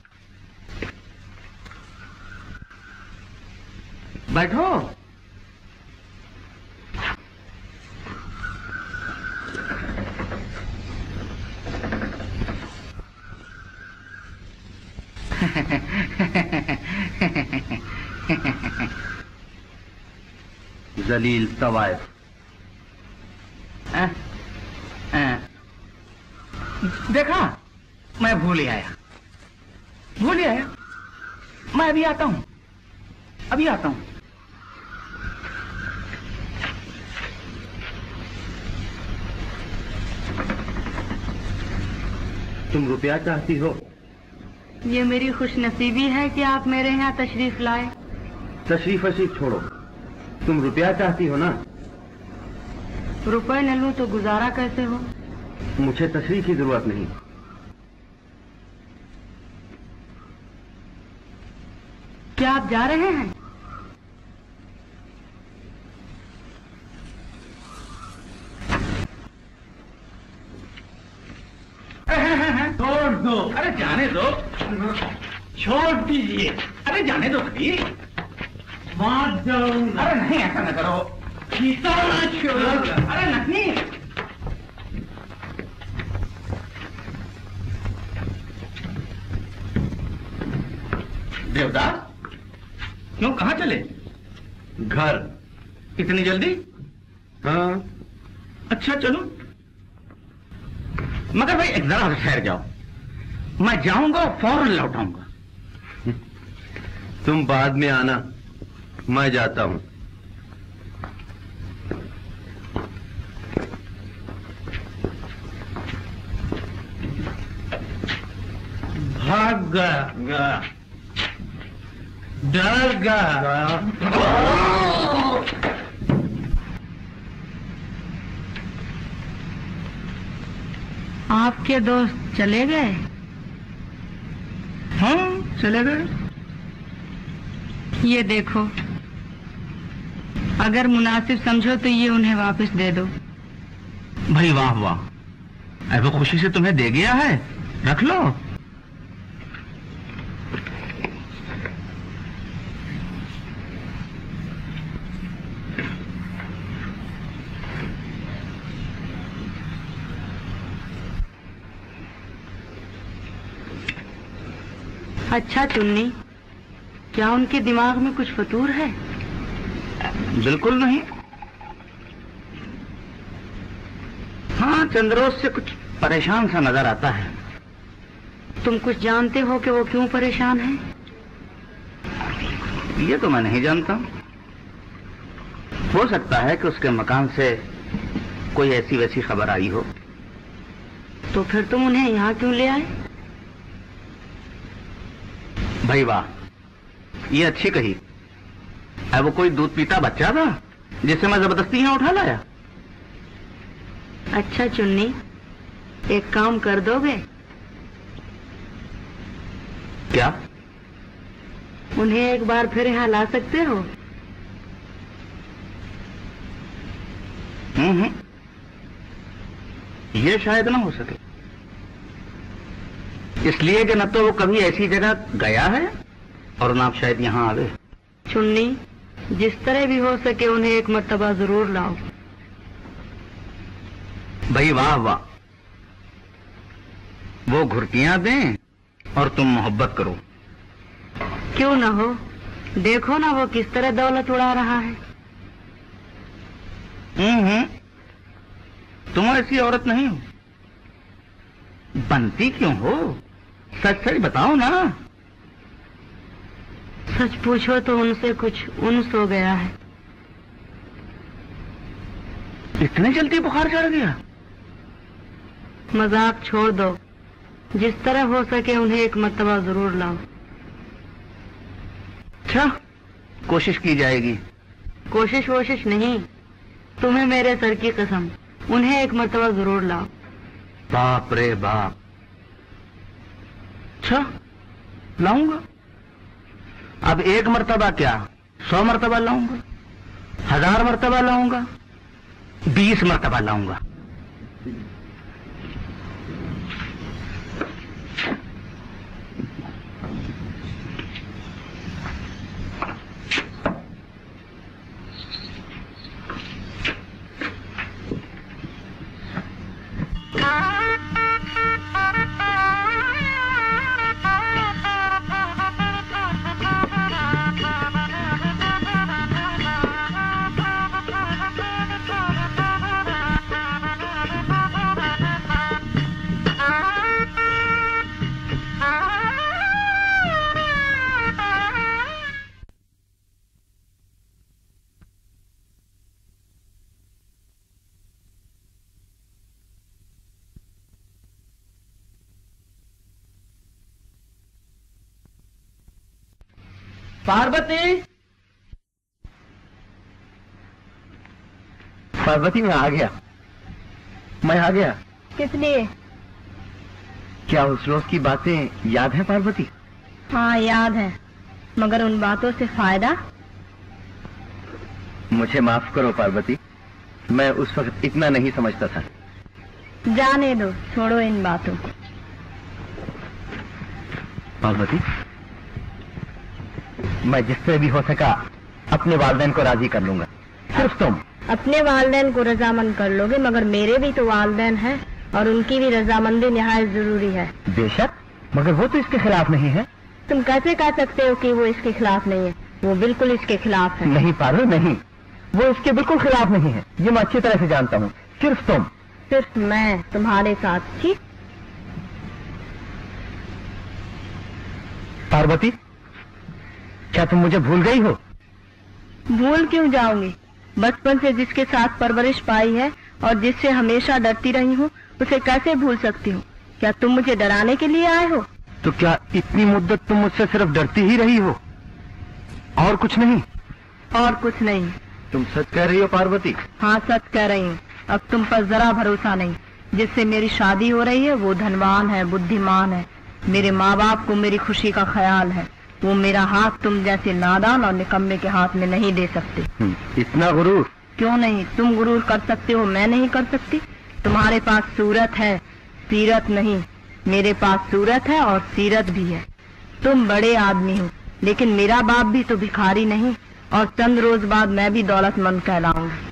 बैठो। जलील तवायफ। देखा, मैं भूल ही आया। मैं अभी आता हूं। तुम रुपया चाहती हो? ये मेरी खुशनसीबी है कि आप मेरे यहाँ तशरीफ लाए। तशरीफ वशरीफ छोड़ो, तुम रुपया चाहती हो ना? रुपए न लूं तो गुजारा कैसे हो? मुझे तशरीफ की जरूरत नहीं। क्या आप जा रहे हैं? छोड़ दो। अरे जाने दो, छोड़ दीजिए। अरे जाने दो भाई, मार जाऊंगा। अरे नहीं, ऐसा न करो। अरे नहीं। देवदास, क्यों, कहाँ चले? घर। इतनी जल्दी? हाँ। अच्छा चलो, मगर भाई एक जरा ठहर जाओ। मैं जाऊंगा फौरन लौटाऊंगा। तुम बाद में आना, मैं जाता हूं। भाग गया, डर गया। आपके दोस्त चले गए? हाँ, चले गए। ये देखो, अगर मुनासिब समझो तो ये उन्हें वापस दे दो। भाई वाह वाह, अब वो खुशी से तुम्हें दे गया है, रख लो। अच्छा चुन्नी, क्या उनके दिमाग में कुछ फतूर है? बिल्कुल नहीं। हाँ, चंद्रोस से कुछ परेशान सा नजर आता है। तुम कुछ जानते हो कि वो क्यों परेशान है? ये तो मैं नहीं जानता। हो सकता है कि उसके मकान से कोई ऐसी वैसी खबर आई हो। तो फिर तुम उन्हें यहाँ क्यों ले आए? भाई वाह, ये अच्छी कही। है वो कोई दूध पीता बच्चा था जिसे मैं जबरदस्ती यहाँ उठा लाया? अच्छा चुन्नी, एक काम कर दोगे? क्या? उन्हें एक बार फिर यहाँ ला सकते हो? ये शायद ना हो सके, इसलिए कि न तो वो कभी ऐसी जगह गया है और ना आप शायद यहाँ आवे। चुन्नी, जिस तरह भी हो सके उन्हें एक मर्तबा जरूर लाओ। भाई वाह वाह, वो घुर्कियां दें और तुम मोहब्बत करो। क्यों ना हो, देखो ना वो किस तरह दौलत उड़ा रहा है। तुम ऐसी औरत नहीं हो। बनती क्यों हो? सच सच बताओ ना। सच पूछो तो उनसे कुछ उन्स हो गया है। इतने जल्दी बुखार चढ़ गया? मजाक छोड़ दो, जिस तरह हो सके उन्हें एक मर्तबा जरूर लाओ। अच्छा, कोशिश की जाएगी। कोशिश वोशिश नहीं, तुम्हें मेरे सर की कसम, उन्हें एक मर्तबा जरूर लाओ। बाप रे बाप। अच्छा, लाऊंगा। अब एक मर्तबा क्या, 100 मर्तबा लाऊंगा, 1000 मर्तबा लाऊंगा, 20 मर्तबा लाऊंगा। पार्वती, पार्वती मैं आ गया, मैं आ गया। किस लिए? क्या उस रोज की बातें याद है पार्वती? हाँ याद है, मगर उन बातों से फायदा? मुझे माफ करो पार्वती, मैं उस वक्त इतना नहीं समझता था। जाने दो, छोड़ो इन बातों को। पार्वती, मैं जिससे भी हो सका अपने वालिदैन को राजी कर लूंगा। सिर्फ तुम। अपने वालिदैन को रजामंद कर लोगे, मगर मेरे भी तो वालिदैन हैं और उनकी भी रजामंदी निहायत जरूरी है। बेशक, मगर वो तो इसके खिलाफ नहीं है। तुम कैसे कह सकते हो कि वो इसके खिलाफ नहीं है? वो बिल्कुल इसके खिलाफ है। नहीं पार्वती, नहीं, वो इसके बिल्कुल खिलाफ नहीं है, ये मैं अच्छी तरह से जानता हूँ। सिर्फ तुम। सिर्फ मैं तुम्हारे साथ? ठीक। पार्वती, क्या तुम मुझे भूल गई हो? भूल क्यों जाऊंगी? बचपन से जिसके साथ परवरिश पाई है और जिससे हमेशा डरती रही हूँ, उसे कैसे भूल सकती हूँ? क्या तुम मुझे डराने के लिए आए हो? तो क्या इतनी मुद्दत तुम मुझसे सिर्फ डरती ही रही हो, और कुछ नहीं? और कुछ नहीं। तुम सच कह रही हो पार्वती? हाँ सच कह रही हूँ। अब तुम पर जरा भरोसा नहीं। जिससे मेरी शादी हो रही है वो धनवान है, बुद्धिमान है। मेरे माँ बाप को मेरी खुशी का ख्याल है। वो मेरा हाथ तुम जैसे नादान और निकम्मे के हाथ में नहीं दे सकते। इतना गुरूर? क्यों नहीं, तुम गुरूर कर सकते हो, मैं नहीं कर सकती। तुम्हारे पास सूरत है, सीरत नहीं। मेरे पास सूरत है और सीरत भी है। तुम बड़े आदमी हो, लेकिन मेरा बाप भी तो भिखारी नहीं, और चंद रोज बाद मैं भी दौलतमंद कहलाऊंगी।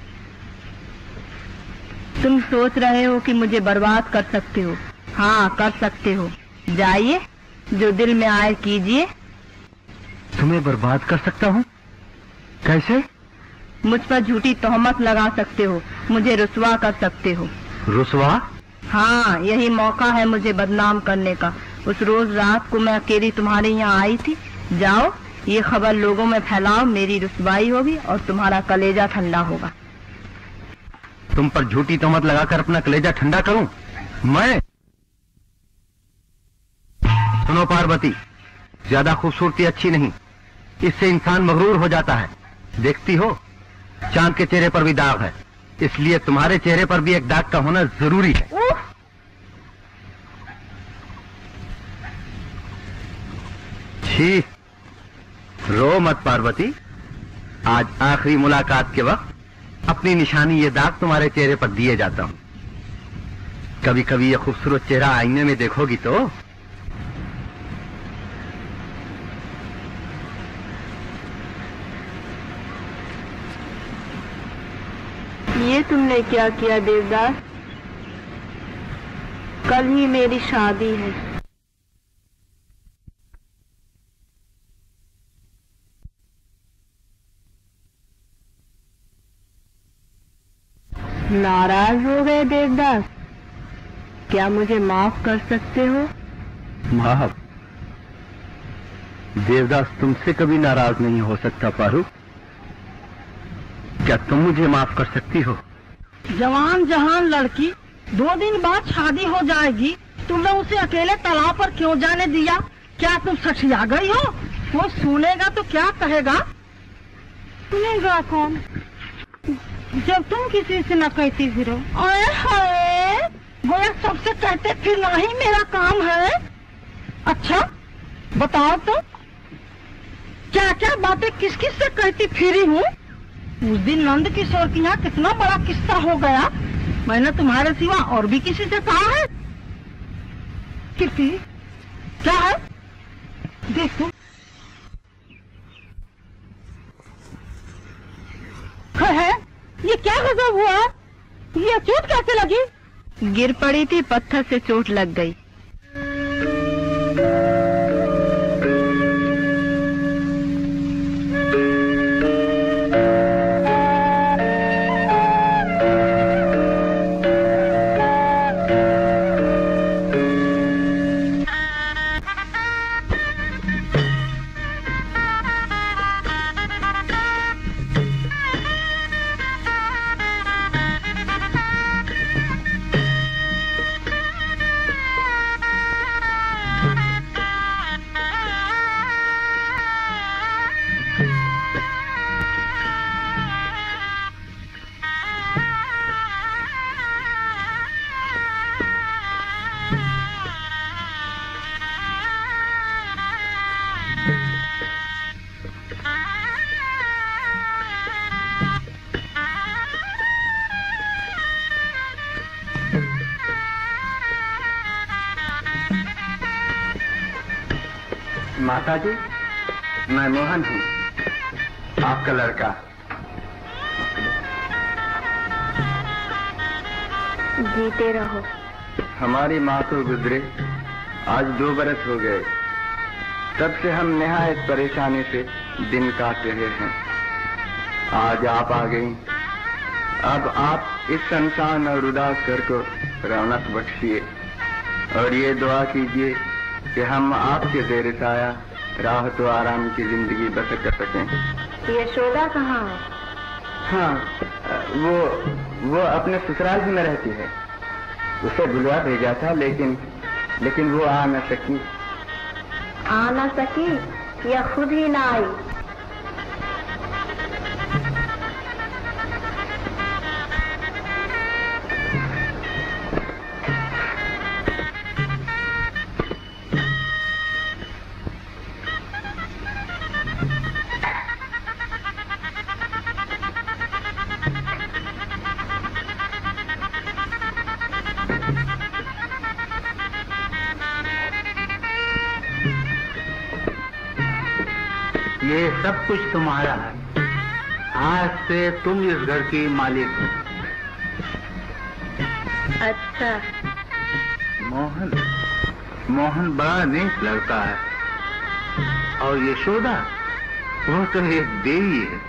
तुम सोच रहे हो कि मुझे बर्बाद कर सकते हो। हाँ कर सकते हो, जाइए, जो दिल में आए कीजिए। तुम्हें बर्बाद कर सकता हूँ? कैसे? मुझ पर झूठी तोहमत लगा सकते हो, मुझे रुसवा कर सकते हो। रुसवा? हाँ, यही मौका है मुझे बदनाम करने का। उस रोज रात को मैं अकेली तुम्हारे यहाँ आई थी। जाओ, ये खबर लोगों में फैलाओ, मेरी रुसवाई होगी और तुम्हारा कलेजा ठंडा होगा। तुम पर झूठी तोहमत लगाकर अपना कलेजा ठंडा करूं? मैं? सुनो पार्वती, ज्यादा खूबसूरती अच्छी नहीं, इससे इंसान मगरूर हो जाता है। देखती हो, चांद के चेहरे पर भी दाग है, इसलिए तुम्हारे चेहरे पर भी एक दाग का होना जरूरी है। छी, रो मत पार्वती। आज आखिरी मुलाकात के वक्त अपनी निशानी ये दाग तुम्हारे चेहरे पर दिए जाता हूं। कभी कभी ये खूबसूरत चेहरा आईने में देखोगी तो ये तुमने क्या किया देवदास? कल ही मेरी शादी है। नाराज हो गए देवदास? क्या मुझे माफ कर सकते हो? माफ? देवदास तुमसे कभी नाराज नहीं हो सकता पारू। क्या तुम मुझे माफ कर सकती हो? जवान जहान लड़की 2 दिन बाद शादी हो जाएगी, तुमने उसे अकेले तालाब पर क्यों जाने दिया? क्या तुम सठिया गई हो? वो सुनेगा तो क्या कहेगा? सुनेगा कौन जब तुम किसी से न कहती फिरो? अरे हाय, गोया सबसे कहते फिरना ही मेरा काम है। अच्छा बताओ तो, क्या क्या बातें किस किस से कहती फिरी हूँ? उस दिन नंद किशोर के यहाँ कितना बड़ा किस्सा हो गया। मैंने तुम्हारे सिवा और भी किसी से कहा है? कीर्ति क्या है? देख तुम है, ये क्या गजब हुआ? ये चोट कैसे लगी? गिर पड़ी थी, पत्थर से चोट लग गई। माता जी, मैं मोहन हूँ, आपका लड़का। जीते रहो। हमारी माँ को गुजरे आज 2 बरस हो गए। तब से हम निहायत परेशानी से दिन काट रहे हैं। आज आप आ गई। अब आप इस संसान और उदास घर को रौनक बख्शिए और ये दुआ कीजिए कि हम आपके ज़ेर साया राहत और आराम की जिंदगी बसर कर सकें। यशोदा कहाँ है? हाँ, वो अपने ससुराल में रहती है। उसे बुलवा भेजा था, लेकिन वो आ न सकी। आ न सकी या खुद ही ना आई? ये सब कुछ तुम्हारा है। आज से तुम इस घर की मालिक हो। अच्छा। मोहन बड़ा नेक लड़का है और यशोदा वो तो एक देवी है।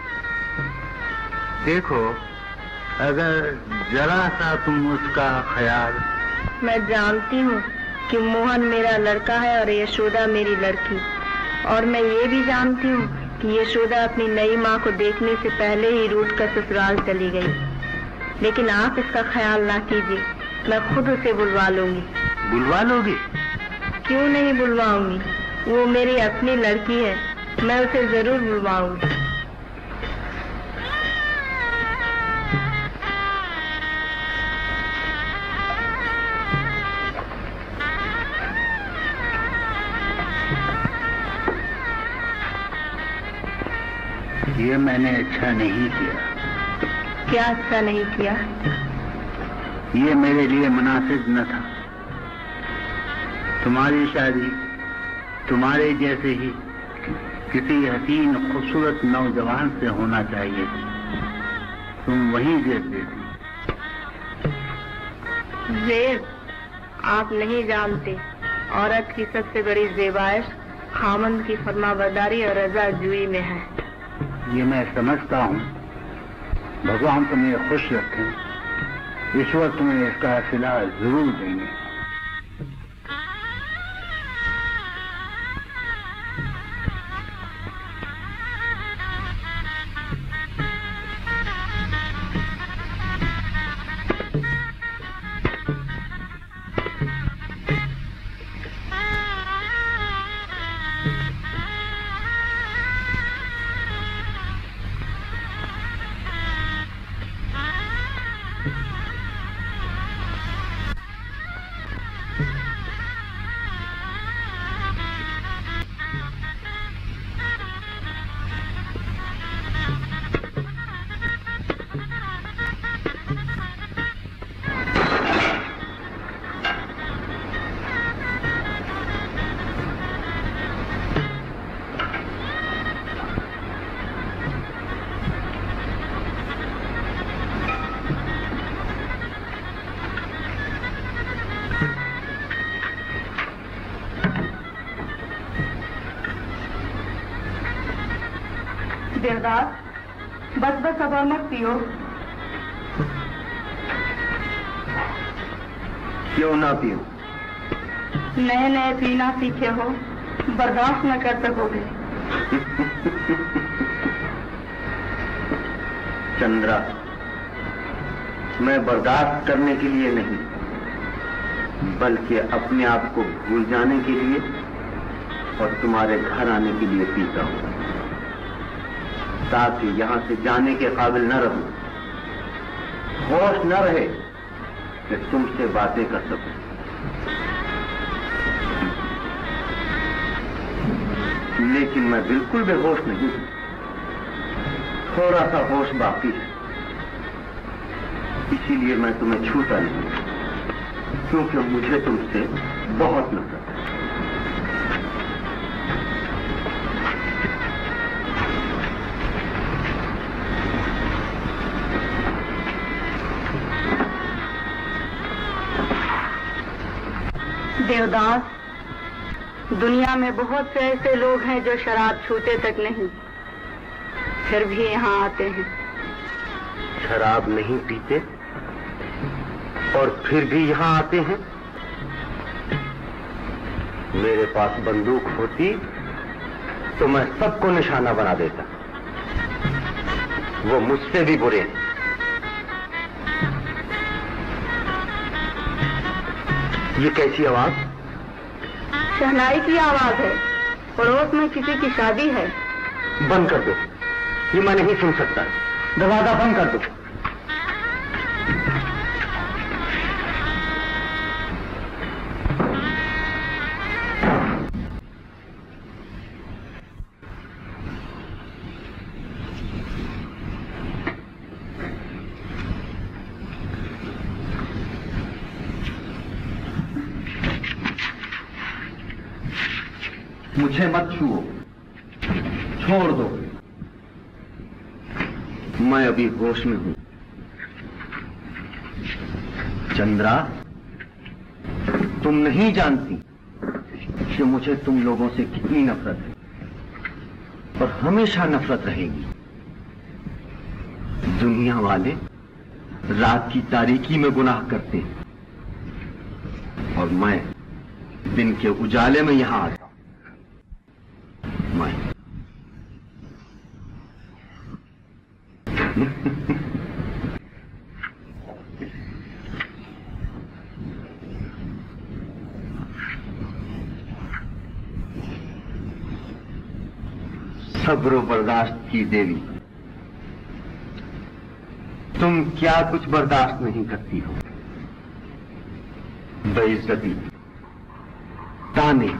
देखो, अगर जरा सा तुम उसका ख्याल। मैं जानती हूँ कि मोहन मेरा लड़का है और यशोदा मेरी लड़की, और मैं ये भी जानती हूँ कि यशोदा अपनी नई माँ को देखने से पहले ही रूठ कर ससुराल चली गई। लेकिन आप इसका ख्याल ना कीजिए, मैं खुद उसे बुलवा लूंगी। बुलवा लोगी? क्यों नहीं बुलवाऊंगी, वो मेरी अपनी लड़की है, मैं उसे जरूर बुलवाऊंगी। ये मैंने अच्छा नहीं किया। क्या अच्छा नहीं किया? ये मेरे लिए मुनासिब न था। तुम्हारी शादी तुम्हारे जैसे ही किसी हसीन खूबसूरत नौजवान से होना चाहिए। तुम वही जेब देती। जेब? आप नहीं जानते, औरत की सबसे बड़ी ज़ेबाइश खामन की फरमाबरदारी और रज़ाजुई में है। ये मैं समझता हूँ। भगवान तुम्हें खुश रखे। ईश्वर तुम्हें इसका सिला जरूर देंगे। देवदास, बस अब मत पियो। क्यों ना पियो? नए नए पीना सीखे हो, बर्दाश्त न कर सकोगे। चंद्रा, मैं बर्दाश्त करने के लिए नहीं, बल्कि अपने आप को भूल जाने के लिए और तुम्हारे घर आने के लिए पीता हूं, ताकि यहां से जाने के काबिल न रहूं, होश न रहे कि तुमसे बातें कर सकूं। लेकिन मैं बिल्कुल बेहोश नहीं हूं, थोड़ा सा होश बाकी है, इसीलिए मैं तुम्हें छूता नहीं, क्योंकि मुझे तुमसे बहुत नफरत है। देवदास, दुनिया में बहुत से ऐसे लोग हैं जो शराब छूते तक नहीं, फिर भी यहाँ आते हैं। शराब नहीं पीते और फिर भी यहाँ आते हैं? मेरे पास बंदूक होती तो मैं सबको निशाना बना देता। वो मुझसे भी बुरे हैं। ये कैसी आवाज? शहनाई की आवाज है, पड़ोस में किसी की शादी है। बंद कर दो, ये मैं नहीं सुन सकता। दरवाजा बंद कर दो। मुझे मत छुओ, छोड़ दो, मैं अभी होश में हूं। चंद्रा, तुम नहीं जानती कि मुझे तुम लोगों से कितनी नफरत है और हमेशा नफरत रहेगी। दुनिया वाले रात की तारीकी में गुनाह करते हैं और मैं दिन के उजाले में यहां आता हूं। सब्र बर्दाश्त की देवी, तुम क्या कुछ बर्दाश्त नहीं करती हो? बेइज्जती, ताने,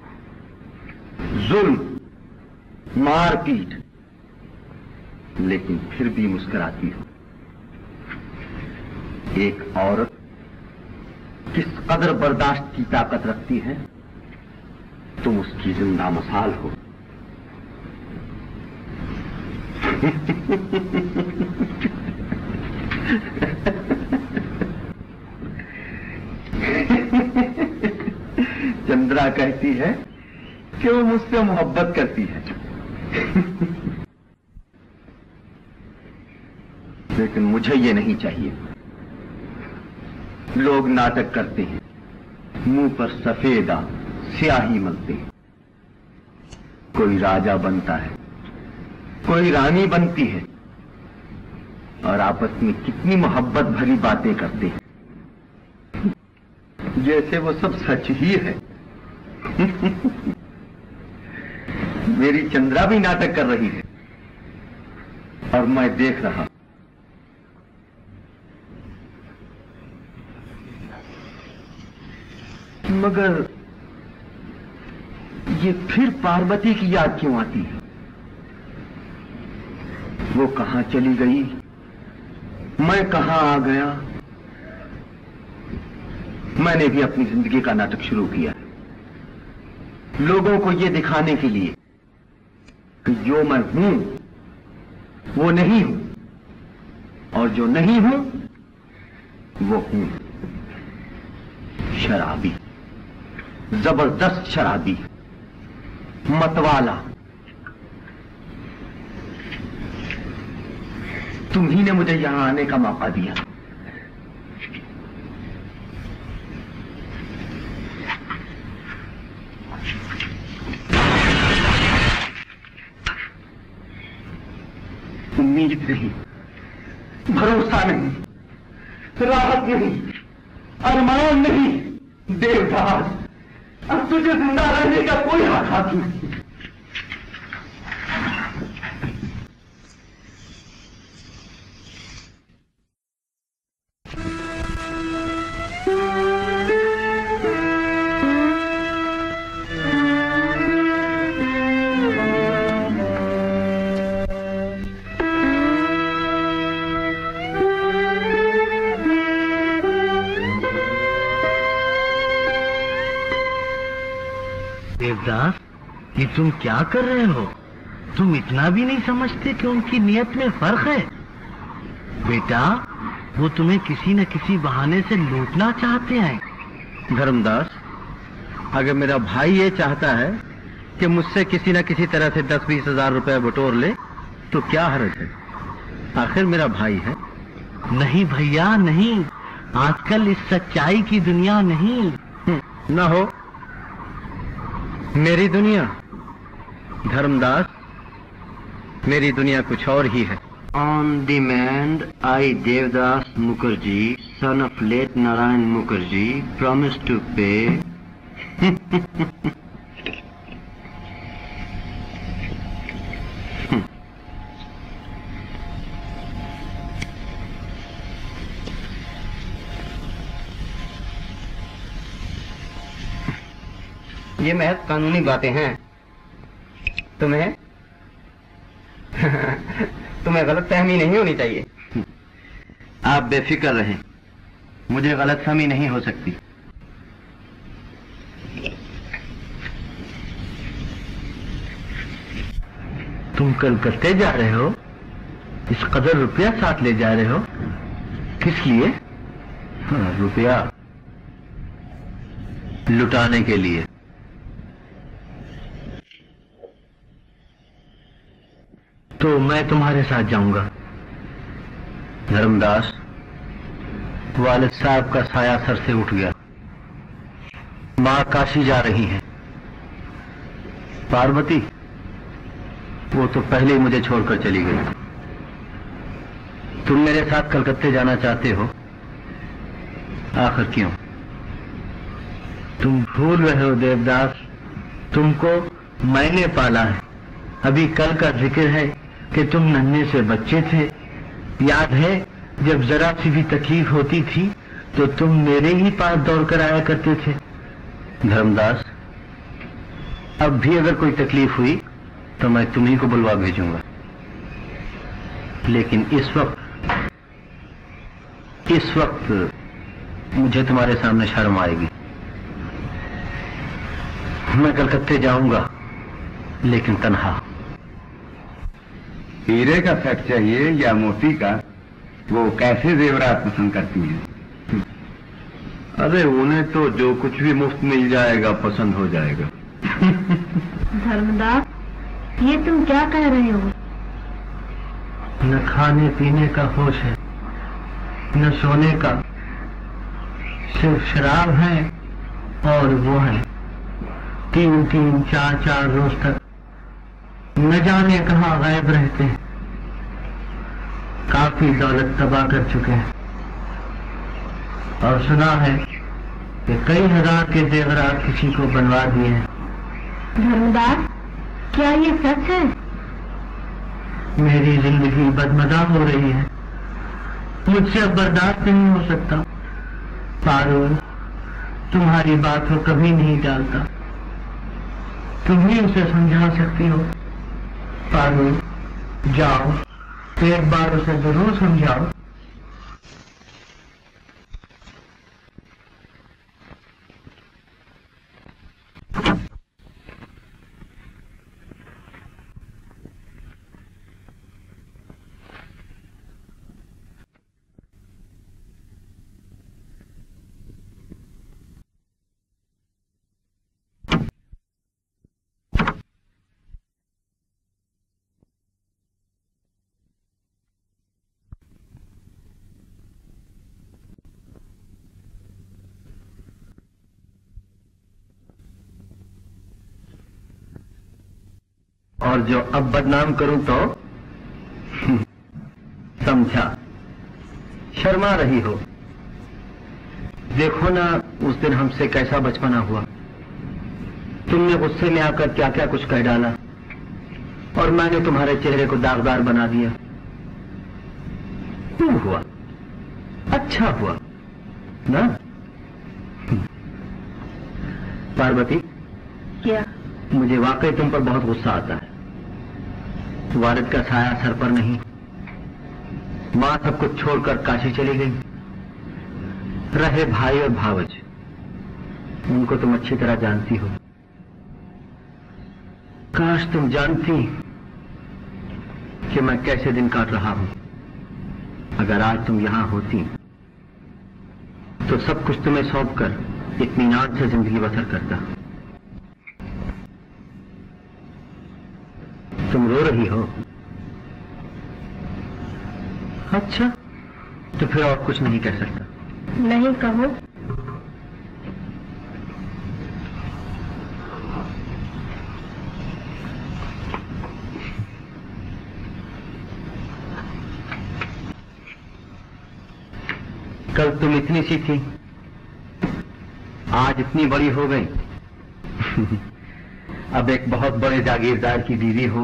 जुल्म, मारपीट, लेकिन फिर भी मुस्कुराती हो। एक औरत किस कदर बर्दाश्त की ताकत रखती है, तुम उसकी जिंदा मिसाल हो। चंद्रा कहती है कि वो मुझसे मोहब्बत करती है, लेकिन मुझे ये नहीं चाहिए। लोग नाटक करते हैं, मुंह पर सफेदा स्याही मलते हैं। कोई राजा बनता है, कोई रानी बनती है, और आपस में कितनी मोहब्बत भरी बातें करते हैं, जैसे वो सब सच ही है। मेरी चंद्रा भी नाटक कर रही है और मैं देख रहा। मगर ये फिर पार्वती की याद क्यों आती है? वो कहां चली गई, मैं कहां आ गया? मैंने भी अपनी जिंदगी का नाटक शुरू किया, लोगों को ये दिखाने के लिए कि जो मैं हूं वो नहीं हूं, और जो नहीं हूं वो हूं। शराबी, जबरदस्त शराबी, मतवाला। तुम्ही ने मुझे यहां आने का मौका दिया। उम्मीद नहीं, भरोसा नहीं, राहत नहीं, अरमान नहीं। देवदास, अब तुझे जिंदा रहने का कोई हक हासिल नहीं। देवदास, ये तुम क्या कर रहे हो? तुम इतना भी नहीं समझते कि उनकी नियत में फर्क है? बेटा, वो तुम्हें किसी न किसी बहाने से लूटना चाहते हैं। धर्मदास, अगर मेरा भाई ये चाहता है कि मुझसे किसी न किसी तरह से 10-20 हजार रुपए बटोर ले, तो क्या हर्ज है? आखिर मेरा भाई है। नहीं भैया, नहीं। आजकल इस सच्चाई की दुनिया नहीं। न हो मेरी दुनिया। धर्मदास, मेरी दुनिया कुछ और ही है। On demand, I, Devdas Mukherjee, son of late Narayan Mukherjee, promise to pay. ये महज कानूनी बातें हैं। तुम्हें गलतफहमी नहीं होनी चाहिए। आप बेफिक्र रहें, मुझे गलतफहमी नहीं हो सकती। तुम कलकत्ते जा रहे हो? इस कदर रुपया साथ ले जा रहे हो? किस लिए? रुपया लुटाने के लिए। तो मैं तुम्हारे साथ जाऊंगा। धर्मदास, वालिद साहब का साया सर से उठ गया। मां काशी जा रही हैं। पार्वती, वो तो पहले ही मुझे छोड़कर चली गई। तुम मेरे साथ कलकत्ते जाना चाहते हो, आखिर क्यों? तुम भूल रहे हो देवदास, तुमको मैंने पाला है। अभी कल का जिक्र है कि तुम नन्हे से बच्चे थे। याद है, जब जरा सी भी तकलीफ होती थी तो तुम मेरे ही पास दौड़ कर आया करते थे। धर्मदास, अब भी अगर कोई तकलीफ हुई तो मैं तुम्ही को बुलवा भेजूंगा। लेकिन इस वक्त मुझे तुम्हारे सामने शर्म आएगी। मैं कलकत्ते जाऊंगा, लेकिन तन्हा। हीरे का सेट चाहिए या मोती का? वो कैसे जेवरात पसंद करती हैं? अरे उन्हें तो जो कुछ भी मुफ्त मिल जाएगा पसंद हो जाएगा। धर्मदास, ये तुम क्या कह रहे हो? न खाने पीने का होश है, न सोने का। सिर्फ शराब है और वो है 3-3, 4-4 रोज तक न जाने कहाँ गायब रहते हैं। काफी दौलत तबाह कर चुके हैं और सुना है कि कई हजार के जेवरात किसी को बनवा दिए हैं। धर्मदास, क्या ये सच है? मेरी जिंदगी बदमजा हो रही है, मुझसे अब बर्दाश्त नहीं हो सकता। पारो, तुम्हारी बात को कभी नहीं टालता, तुम ही उसे समझा सकती हो। पारो, जाओ, एक बार उसे जरूर समझाओ। और जो अब बदनाम करूं तो समझा, शर्मा रही हो। देखो ना उस दिन हमसे कैसा बचपना हुआ, तुमने गुस्से में आकर क्या क्या कुछ कह डाला और मैंने तुम्हारे चेहरे को दागदार बना दिया। क्यों हुआ? अच्छा हुआ ना? पार्वती, क्या? मुझे वाकई तुम पर बहुत गुस्सा आता है। वालिद का साया सर पर नहीं, मां सब कुछ छोड़कर काशी चली गई, रहे भाई और भावज, उनको तुम अच्छी तरह जानती हो। काश तुम जानती कि मैं कैसे दिन काट रहा हूं। अगर आज तुम यहां होती तो सब कुछ तुम्हें सौंपकर इत्मीनान से जिंदगी बसर करता। तुम रो रही हो? अच्छा, तो फिर और कुछ नहीं कह सकता। नहीं, कहो। कल तुम इतनी सी थी, आज इतनी बड़ी हो गई। अब एक बहुत बड़े जागीरदार की बीवी हो,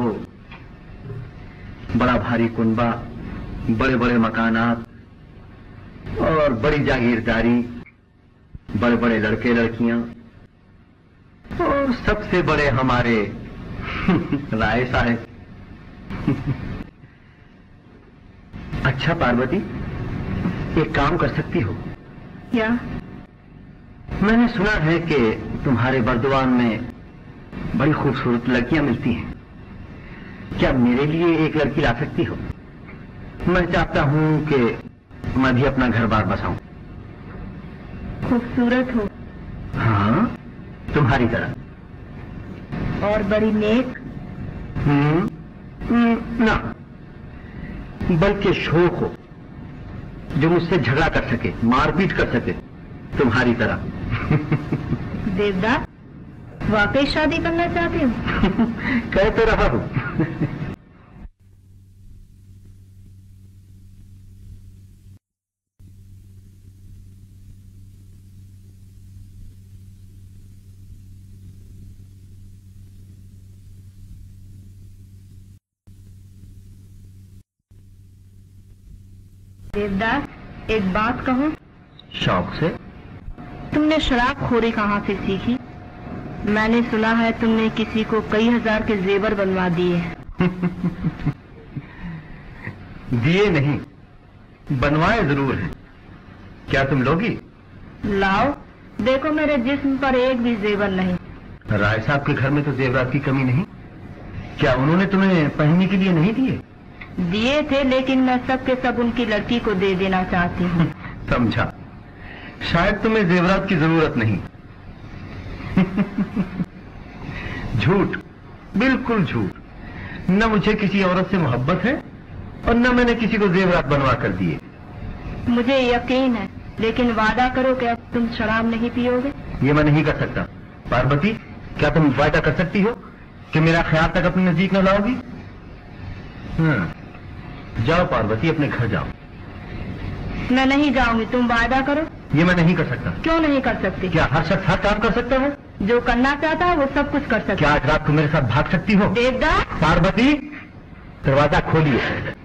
बड़ा भारी कुनबा, बड़े बड़े मकानात और बड़ी जागीरदारी, बड़े बड़े लड़के लड़कियां और सबसे बड़े हमारे राय साहब। अच्छा पार्वती, एक काम कर सकती हो क्या? मैंने सुना है कि तुम्हारे बर्दवान में बड़ी खूबसूरत लड़कियां मिलती हैं। क्या मेरे लिए एक लड़की ला सकती हो? मैं चाहता हूं कि मैं भी अपना घर बार बसाऊं। खूबसूरत हो? हाँ, तुम्हारी तरह। और बड़ी नेक? ना, बल्कि शौक हो, जो मुझसे झगड़ा कर सके, मारपीट कर सके, तुम्हारी तरह। देवदास, वाकई शादी करना चाहती हूँ? कह तो रहा हूं। देवदास, एक बात कहूं? शौक से। तुमने शराबखोरी कहाँ से सीखी? मैंने सुना है तुमने किसी को कई हजार के जेवर बनवा दिए। दिए नहीं, बनवाए जरूर हैं। क्या तुम लोगी? लाओ, देखो मेरे जिस्म पर एक भी जेवर नहीं। राय साहब के घर में तो जेवरात की कमी नहीं। क्या उन्होंने तुम्हें पहनने के लिए नहीं दिए? दिए थे, लेकिन मैं सब के सब उनकी लड़की को दे देना चाहती हूँ। समझा, शायद तुम्हें जेवरात की जरूरत नहीं। झूठ, बिल्कुल झूठ। न मुझे किसी औरत से मोहब्बत है और न मैंने किसी को जेवरात बनवा कर दिए। मुझे यकीन है लेकिन वादा करो कि अब तुम शराब नहीं पियोगे। ये मैं नहीं कर सकता। पार्वती, क्या तुम वादा कर सकती हो कि मेरा ख्याल तक अपने नजदीक न लाओगी? जाओ पार्वती, अपने घर जाओ। मैं नहीं जाऊंगी, तुम वादा करो। ये मैं नहीं कर सकता। क्यों नहीं कर सकती? क्या हर शख्स हर काम कर सकता है? जो करना चाहता है वो सब कुछ कर सकता क्या आज रात को मेरे साथ भाग सकती हो? देवदास, पार्वती, दरवाजा खोलिए।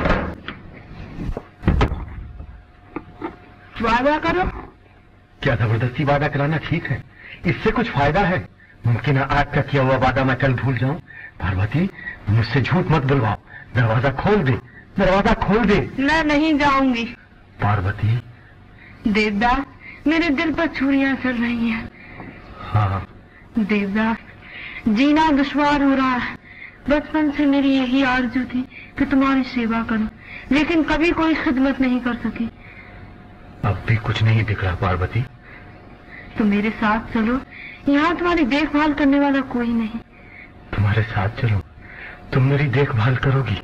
वादा करो। क्या जबरदस्ती वादा कराना ठीक है? इससे कुछ फायदा है? मुमकिन है आज का किया हुआ वादा मैं कल भूल जाऊं। पार्वती, मुझसे झूठ मत बुलवाओ। दरवाजा खोल दे, दरवाजा खोल दे। मैं नहीं जाऊंगी। पार्वती। देवदास, मेरे दिल पर छुरियां चल रही हैं। हाँ। देवदास, जीना दुश्वार हो रहा है। बचपन से मेरी यही आरज़ू थी कि तुम्हारी सेवा करूं, लेकिन कभी कोई खिदमत नहीं कर सकी। अब भी कुछ नहीं बिगड़ा पार्वती। तो मेरे साथ चलो, यहाँ तुम्हारी देखभाल करने वाला कोई नहीं। तुम्हारे साथ चलो, तुम मेरी देखभाल करोगी?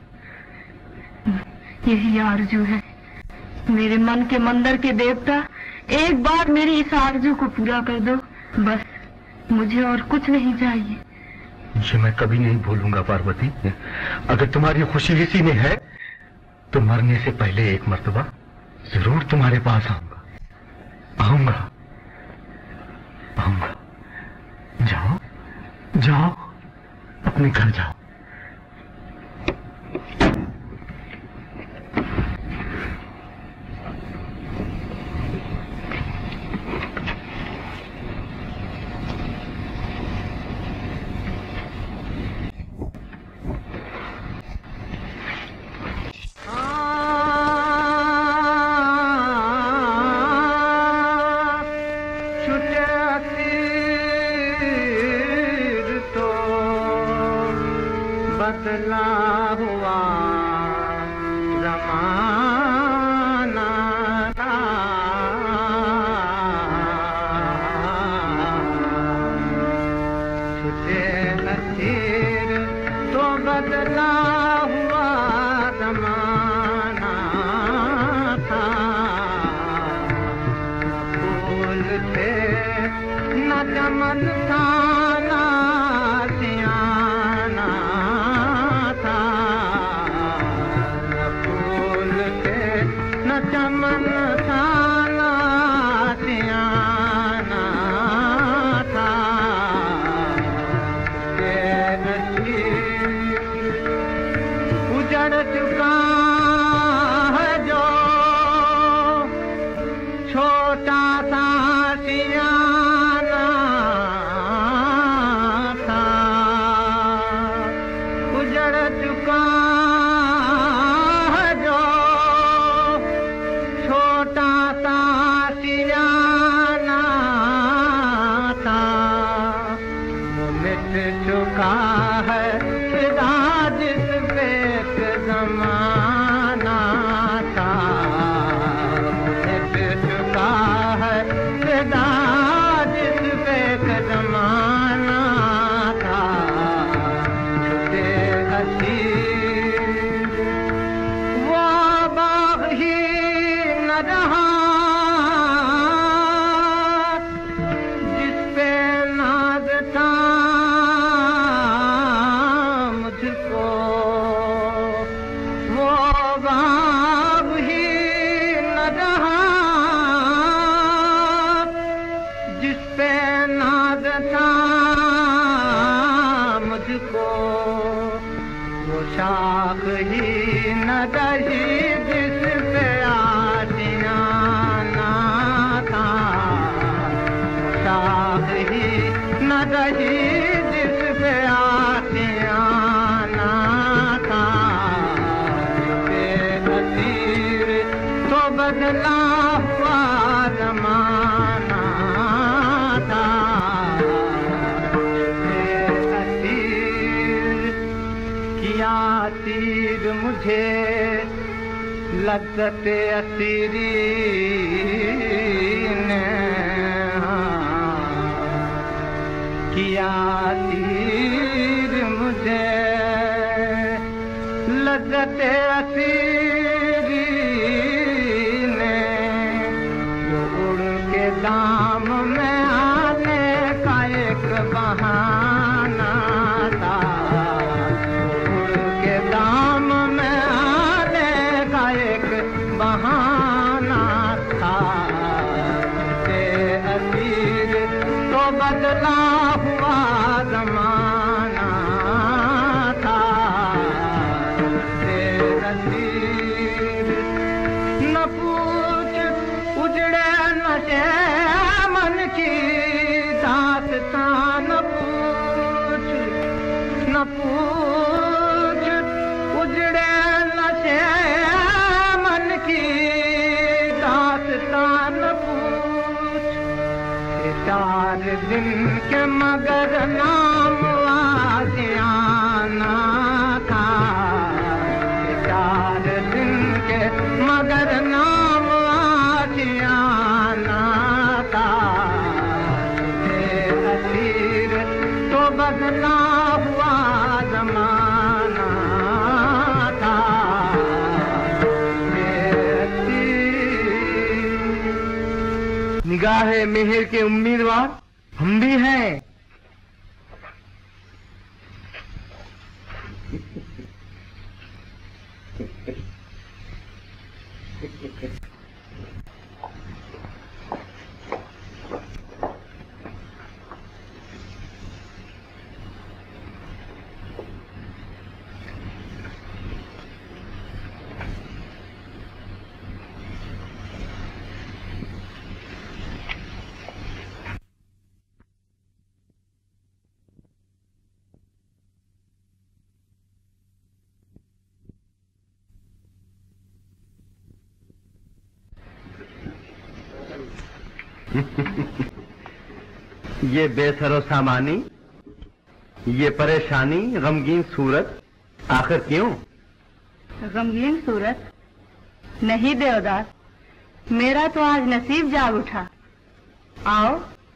यही आरज़ू है। मेरे मन के मंदिर के देवता, एक बार मेरी इस आरज़ू को पूरा कर दो, बस मुझे और कुछ नहीं चाहिए। ये मैं कभी नहीं भूलूंगा पार्वती। अगर तुम्हारी खुशी इसी में है तो मरने से पहले एक मर्तबा जरूर तुम्हारे पास आऊंगा। आऊंगा, आऊंगा। जाओ, जाओ, अपने घर जाओ। बदला हुआ ज़माना था, छुटे असीर तो बदला हुआ ज़माना था। फूल थे न चमन था न सियाना था, फूल थे न चमन था न सियाना था। उजड़ चुका है जो छोटा सा सियाना था, उजड़ चुका है जो छोटा सा सियाना था। वो मिट चुका है फिदा जिस पे एक ज़माना था, मिट चुका है फिदा जिस पे एक ज़माना था। छुटे असीर वो बाग़ ही न रहा जिस पे नाज़ था मुझको, वो बाग़ ही न रहा जिस पे नाज़ था मुझको, वो शाख ही न रही जिस पे आशियाना था, शाख ही न रही जिस पे आशियाना था। छुटे असीर तो बदला हुआ ज़माना था, छुटे असीर किया असीर मुझे लज्जत असीरी ने, किया असीर मुझे लज्जत असीरी ने। दाम में आने का एक बहाना था, फूल के दाम में आने का एक बहाना था। के असीर तो बदला हुआ जमाना था, के असीर न पूछ उजड़े नशे मन की दास्तां, न पूछ उजड़े नशे मन की दास्तां, न पूछ 4 दिन के मगर नाम आशियाना था, 4 दिन के मगर नाम आशियाना था। असीर तो बदला हुआ जमाना था। निगाहे मेहर के उम्मीदवार हम भी हैं। ये बेसरो सामानी, ये परेशानी, गमगीन सूरत, आखिर क्यों? गमगीन सूरत नहीं देवदास, मेरा तो आज नसीब जाग उठा। आओ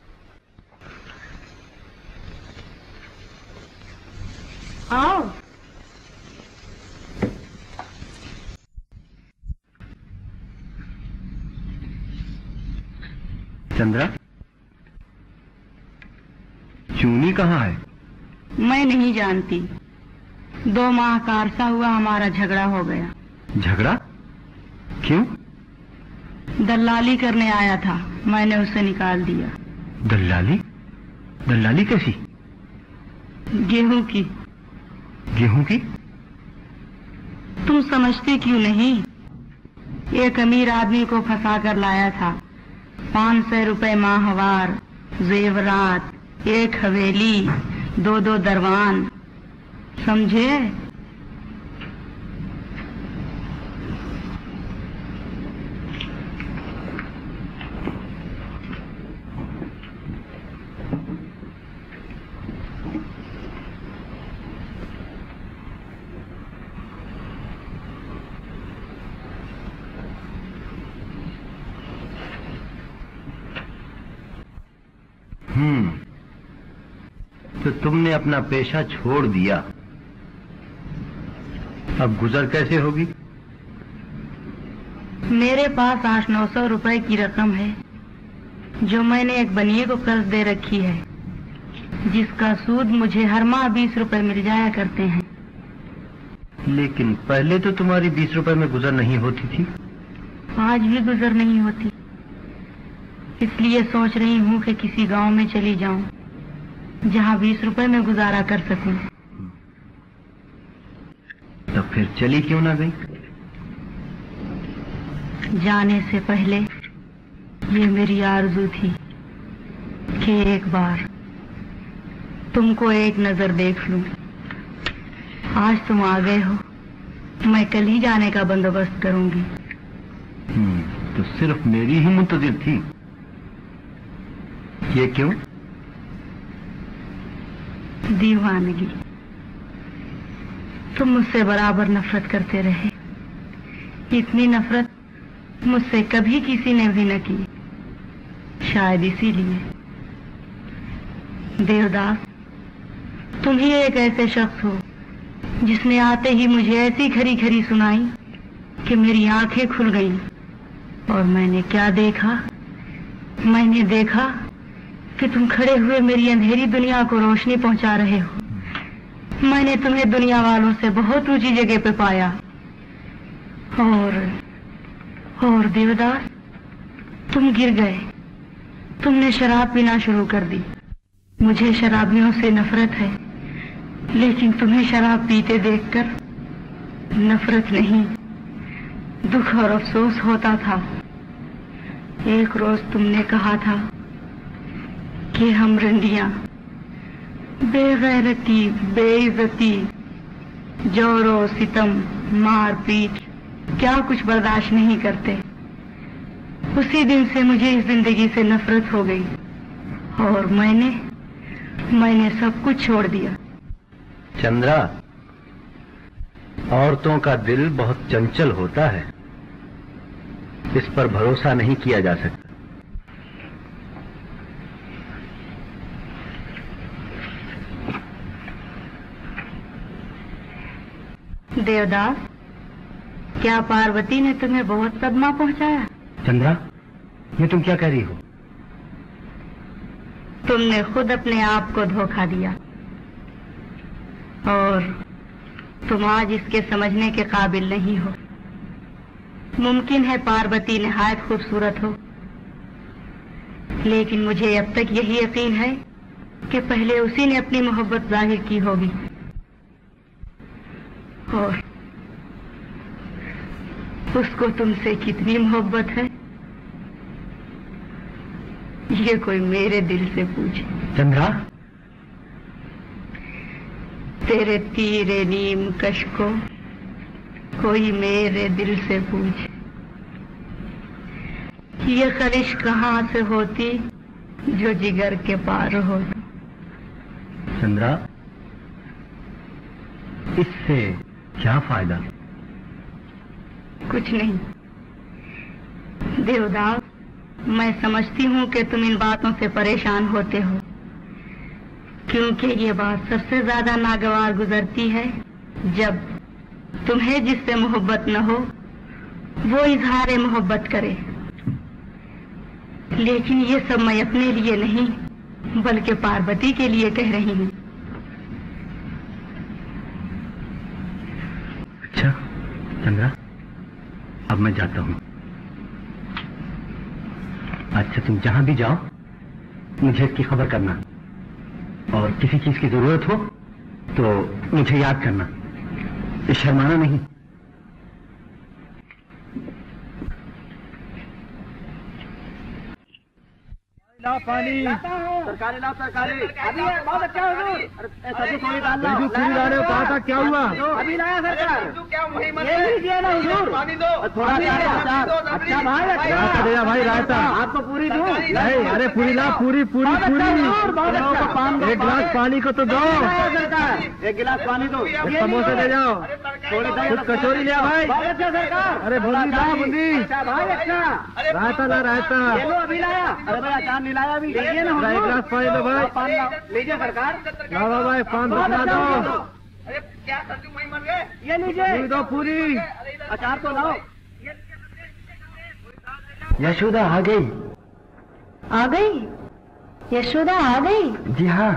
आओ। चंद्रा, चूनी कहाँ है? मैं नहीं जानती। 2 माह का अरसा हुआ हमारा झगड़ा हो गया। झगड़ा? क्यों? दल्लाली करने आया था, मैंने उसे निकाल दिया। दल्लाली? दल्लाली कैसी? गेहूं की। गेहूं की? तुम समझती क्यों नहीं? एक अमीर आदमी को फंसा कर लाया था। 500 रुपए माहवार, जेवरात, 1 हवेली, 2 दरवान, समझे? तो तुमने अपना पेशा छोड़ दिया, अब गुजर कैसे होगी? मेरे पास 800-900 रुपए की रकम है, जो मैंने एक बनिए को कर्ज दे रखी है, जिसका सूद मुझे हर माह 20 रुपए मिल जाया करते हैं। लेकिन पहले तो तुम्हारी 20 रुपए में गुजर नहीं होती थी। आज भी गुजर नहीं होती, इसलिए सोच रही हूँ कि किसी गांव में चली जाऊं, जहाँ 20 रुपए में गुजारा कर सकूं। तो फिर चली क्यों ना गई? जाने से पहले ये मेरी आरज़ू थी कि एक बार तुमको एक नजर देख लूं। आज तुम आ गए हो, मैं कल ही जाने का बंदोबस्त करूंगी। तो सिर्फ मेरी ही मुंतजिर थी। ये क्यों? दीवानगी। तुम मुझसे बराबर नफरत करते रहे, इतनी नफरत मुझसे कभी किसी ने भी न की, शायद इसीलिए। देवदास, तुम ही एक ऐसे शख्स हो जिसने आते ही मुझे ऐसी खरी खरी सुनाई कि मेरी आंखें खुल गईं, और मैंने क्या देखा मैंने देखा कि तुम खड़े हुए मेरी अंधेरी दुनिया को रोशनी पहुंचा रहे हो। मैंने तुम्हें दुनिया वालों से बहुत ऊंची जगह पे पाया। और देवदास, तुम गिर गए। तुमने शराब पीना शुरू कर दी। मुझे शराबियों से नफरत है, लेकिन तुम्हें शराब पीते देखकर नफरत नहीं, दुख और अफसोस होता था। एक रोज तुमने कहा था कि हम रंडियां बेगैरती, बेइज्जती, जोरो सितम, मार पीट क्या कुछ बर्दाश्त नहीं करते। उसी दिन से मुझे इस जिंदगी से नफरत हो गई और मैंने सब कुछ छोड़ दिया। चंद्रा, औरतों का दिल बहुत चंचल होता है, इस पर भरोसा नहीं किया जा सकता। देवदास, क्या पार्वती ने तुम्हें बहुत सदमा पहुंचाया? चंद्रा, ये तुम क्या कह रही हो? तुमने खुद अपने आप को धोखा दिया और तुम आज इसके समझने के काबिल नहीं हो। मुमकिन है पार्वती निहायत खूबसूरत हो, लेकिन मुझे अब तक यही यकीन है कि पहले उसी ने अपनी मोहब्बत जाहिर की होगी और उसको तुमसे कितनी मोहब्बत है ये कोई मेरे दिल से पूछे। चंद्रा, तेरे तीरे नीम कश को कोई मेरे दिल से पूछे, ये खलिश कहाँ से होती जो जिगर के पार होती। चंद्रा, इससे क्या फायदा? कुछ नहीं देवदास, मैं समझती हूँ कि तुम इन बातों से परेशान होते हो, क्योंकि ये बात सबसे ज्यादा नागवार गुजरती है जब तुम्हें जिससे मोहब्बत न हो वो इजहार मोहब्बत करे। लेकिन ये सब मैं अपने लिए नहीं बल्कि पार्वती के लिए कह रही हूँ। अच्छा चंद्रा, अब मैं जाता हूँ। अच्छा, तुम जहां भी जाओ मुझे इसकी खबर करना, और किसी चीज की जरूरत हो तो मुझे याद करना, शर्माना नहीं। पानी सरकारी लाओ, सरकारी बहुत अच्छा हुजूर। सब्जी थोड़ी डाल लो, पूरी डाल रहे हो। कहा था क्या हुआ? अभी लाया सरकार। ये लीजिए ना हुजूर, थोड़ा अच्छा भाई, रायता दे भाई, रायता आपको पूरी दूं? नहीं, अरे पूरी ला, पूरी पूरी पूरी। एक गिलास पानी को तो दो सरकार, एक गिलास पानी दो। समोसे ले जाओ, कुछ कचौरी ले भाई। अच्छा सरकार, अरे बूंदी ला, बूंदी भाई। अच्छा रायता ला, रायता अभी लाया। अरे भाई अचार नहीं लाया अभी, लीजिए ना एक गिलास पानी दो भाई। पान लीजिए सरकार। लाओ भाई, पान बना दो। अरे क्या सब्जी वही मर गए, ये लीजिए दो पूरी। अचार तो लाओ। यशोदा आ गई। आ गई? यशोदा आ गई? जी हाँ।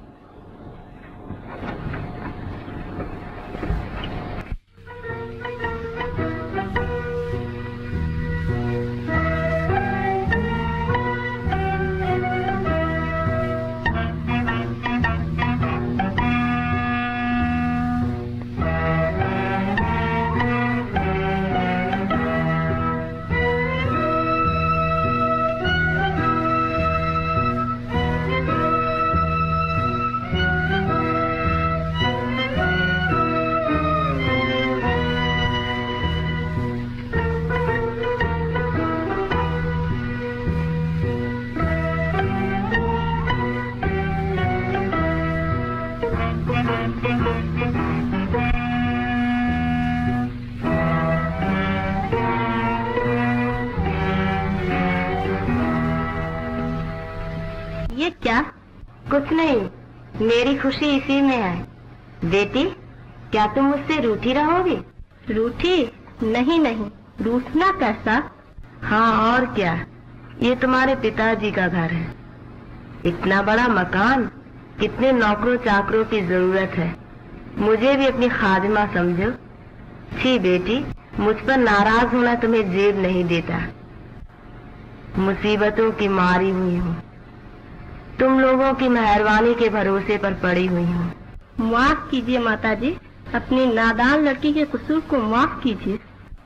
ये क्या? कुछ नहीं, मेरी खुशी इसी में है। बेटी, क्या तुम मुझसे रूठी रहोगी? रूठी? नहीं नहीं, रूठना कैसा? हाँ और क्या, ये तुम्हारे पिताजी का घर है। इतना बड़ा मकान, कितने नौकरों चाकरों की जरूरत है। मुझे भी अपनी खादिमा समझो। छी बेटी, मुझ पर नाराज होना तुम्हें जेब नहीं देता। मुसीबतों की मारी हुई हूँ, तुम लोगों की मेहरबानी के भरोसे पर पड़ी हुई हूँ। माफ कीजिए माताजी, अपनी नादान लड़की के कसूर को माफ कीजिए।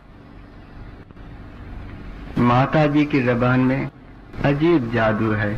माताजी की जबान में अजीब जादू है।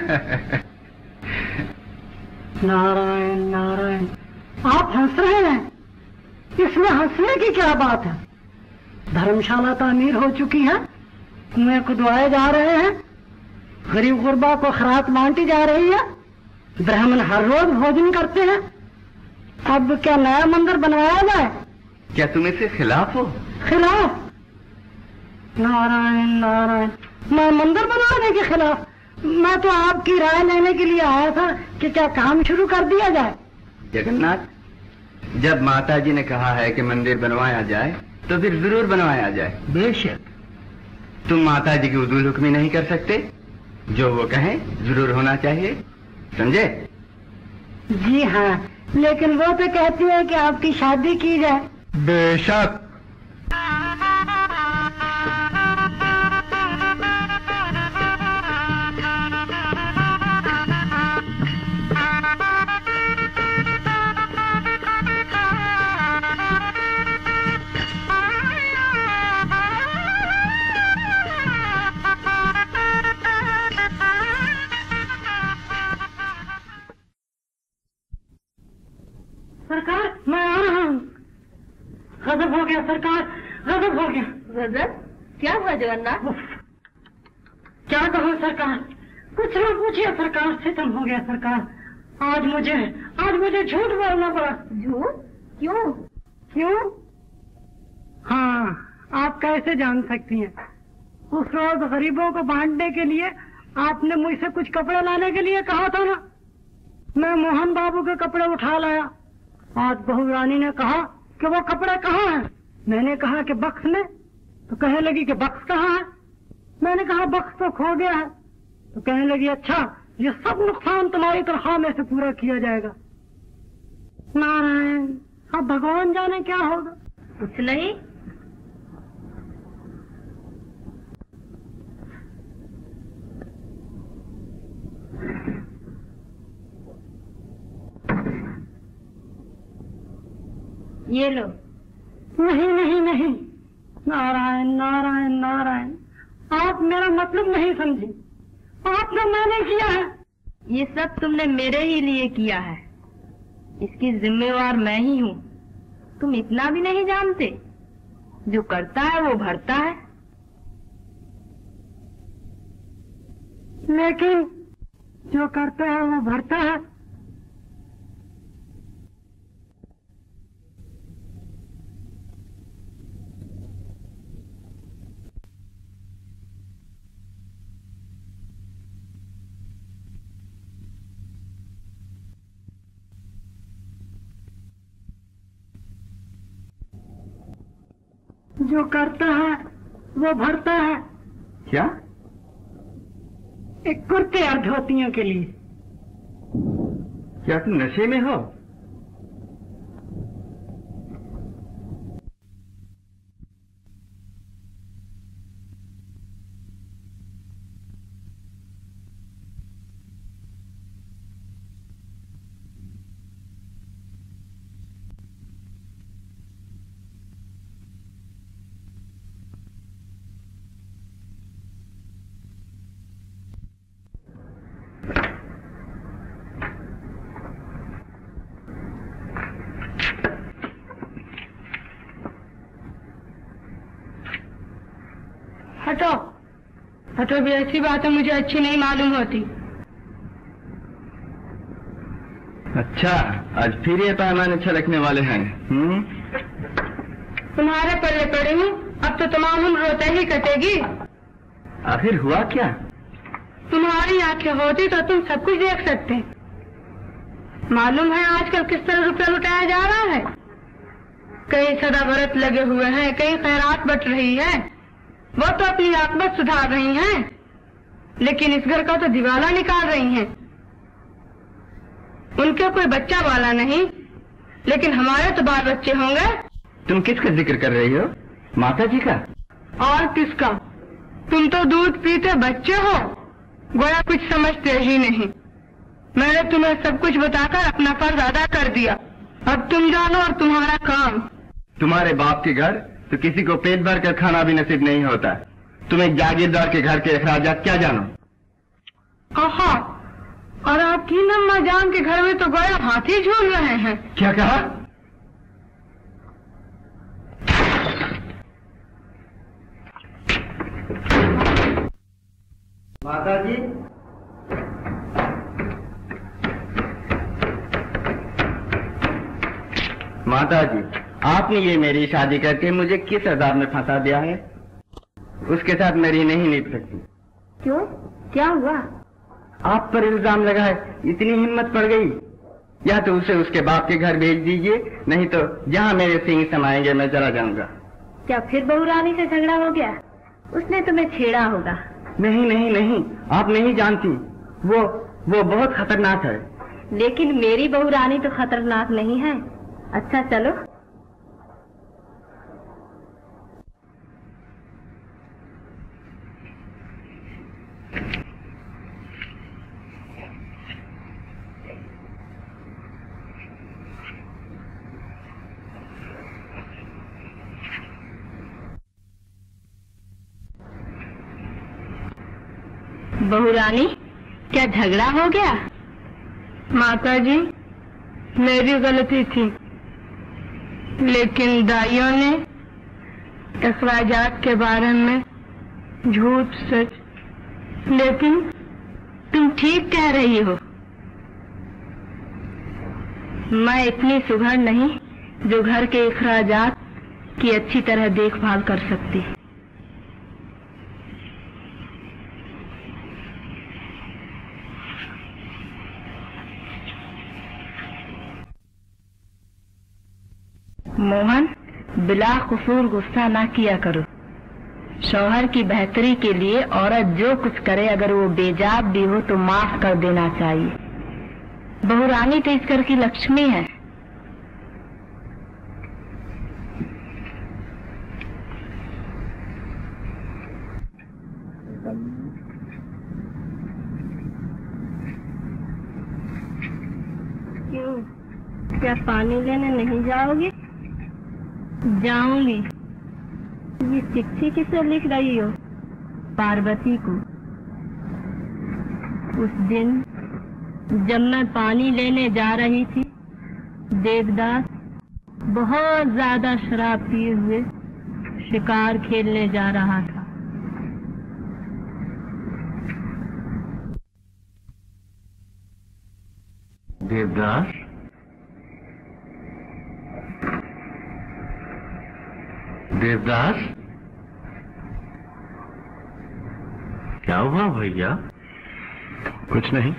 नारायण नारायण, आप हंस रहे हैं, इसमें हंसने की क्या बात है? धर्मशाला तामीर हो चुकी है, कुएं खुदवाए जा रहे हैं, गरीब गुरबा को खैरात बांटी जा रही है, ब्राह्मण हर रोज भोजन करते हैं। अब क्या नया मंदिर बनवाया जाए? क्या तुम इसके खिलाफ हो? खिलाफ? नारायण नारायण, मैं मंदिर बनाने के खिलाफ? मैं तो आपकी राय लेने के लिए आया था कि क्या काम शुरू कर दिया जाए। जगन्नाथ, जब माताजी ने कहा है कि मंदिर बनवाया जाए तो फिर जरूर बनवाया जाए। बेशक। तुम माताजी की उदूल हुक्मी नहीं कर सकते, जो वो कहें जरूर होना चाहिए, समझे? जी हाँ, लेकिन वो तो कहती है कि आपकी शादी की जाए। बेशक। सरकार, मैं आ रहा हूँ। गजब हो गया सरकार, गजब हो गया। गजब? क्या हुआ जगन्नाथ? क्या कहूँ सरकार, कुछ न पूछिए सरकार, सितम हो गया सरकार। आज मुझे झूठ बोलना पड़ा। झूठ? क्यों? क्यों? हाँ, आप कैसे जान सकती हैं? उस रोज गरीबों को बांटने के लिए आपने मुझसे कुछ कपड़े लाने के लिए कहा था ना। मैं मोहन बाबू के कपड़े उठा लाया। आज बहू रानी ने कहा कि वो कपड़े कहाँ हैं। मैंने कहा कि बक्स में, तो कहने लगी कि बक्स कहाँ है। मैंने कहा बक्स तो खो गया है। तो कहने लगी अच्छा, ये सब नुकसान तुम्हारी तनख्वाह में से पूरा किया जाएगा। नारायण, अब भगवान जाने क्या होगा। कुछ नहीं। ये लो। नहीं नहीं नहीं, नारायण नारायण नारायण, आप मेरा मतलब नहीं समझी। आपने मैंने किया है। ये सब तुमने मेरे ही लिए किया है, इसकी जिम्मेवार मैं ही हूँ। तुम इतना भी नहीं जानते, जो करता है वो भरता है। लेकिन जो करता है वो भरता है। जो करता है वो भरता है। क्या? एक कुर्ते और धोतियों के लिए। क्या तुम नशे में हो? हटो हटो, भी ऐसी बात है मुझे अच्छी नहीं मालूम होती। अच्छा, आज फिर ये पैमाने छलकने वाले हैं। तुम्हारे पल्ले पड़ी हूँ, अब तो तमाम उम्र रोते ही कटेगी। आखिर हुआ क्या? तुम्हारी आंखें होती तो तुम सब कुछ देख सकते। मालूम है आजकल किस तरह रुपया लुटाया जा रहा है। कई सदा व्रत लगे हुए हैं, कई खैरात बट रही है। वो तो अपनी आकबत सुधार रही हैं, लेकिन इस घर का तो दिवाला निकाल रही हैं। उनके कोई बच्चा वाला नहीं, लेकिन हमारे तो बाल बच्चे होंगे। तुम किसका जिक्र कर रही हो? माता जी का? और किसका? तुम तो दूध पीते बच्चे हो, गोया कुछ समझते ही नहीं। मैंने तुम्हें सब कुछ बताकर अपना फर्ज अदा कर दिया। अब तुम जानो और तुम्हारा काम। तुम्हारे बाप के घर तो किसी को पेट भर कर खाना भी नसीब नहीं होता। तुम एक जागीरदार के घर के अखराजात क्या जानो? आहा, और आपकी नम्मा जान के घर में तो गोया हाथी झूल रहे हैं। क्या कहा? माता जी, माता जी, आपने ये मेरी शादी करके मुझे किस अजाब में फंसा दिया है? उसके साथ मेरी नहीं निभ सकती। क्यों, क्या हुआ? आप पर इल्जाम लगा है, इतनी हिम्मत पड़ गई। या तो उसे उसके बाप के घर भेज दीजिए, नहीं तो जहाँ मेरे सिंह समाएंगे मैं चला जाऊंगा। क्या फिर बहू रानी से झगड़ा हो गया? उसने तुम्हें छेड़ा होगा। नहीं नहीं नहीं, आप नहीं जानती, वो बहुत खतरनाक है। लेकिन मेरी बहू रानी तो खतरनाक नहीं है। अच्छा चलो। बहू रानी, क्या झगड़ा हो गया? माता जी, मेरी गलती थी, लेकिन दाइयों ने अखराजात के बारे में झूठ सच। लेकिन तुम ठीक कह रही हो। मैं इतनी सुघड़ नहीं जो घर के अखराजात की अच्छी तरह देखभाल कर सकती। मोहन, बिला कसूर गुस्सा ना किया करो। शौहर की बेहतरी के लिए औरत जो कुछ करे, अगर वो बेजाब भी हो तो माफ कर देना चाहिए। बहू रानी तो इस घर की लक्ष्मी है। क्यों, क्या पानी लेने नहीं जाओगे? जाऊंगी। ये चिट्ठी किसे लिख रही हो? पार्वती को। उस दिन जब मैं पानी लेने जा रही थी, देवदास बहुत ज्यादा शराब पिए हुए शिकार खेलने जा रहा था। देवदास? देवदास, क्या हुआ भैया? कुछ नहीं।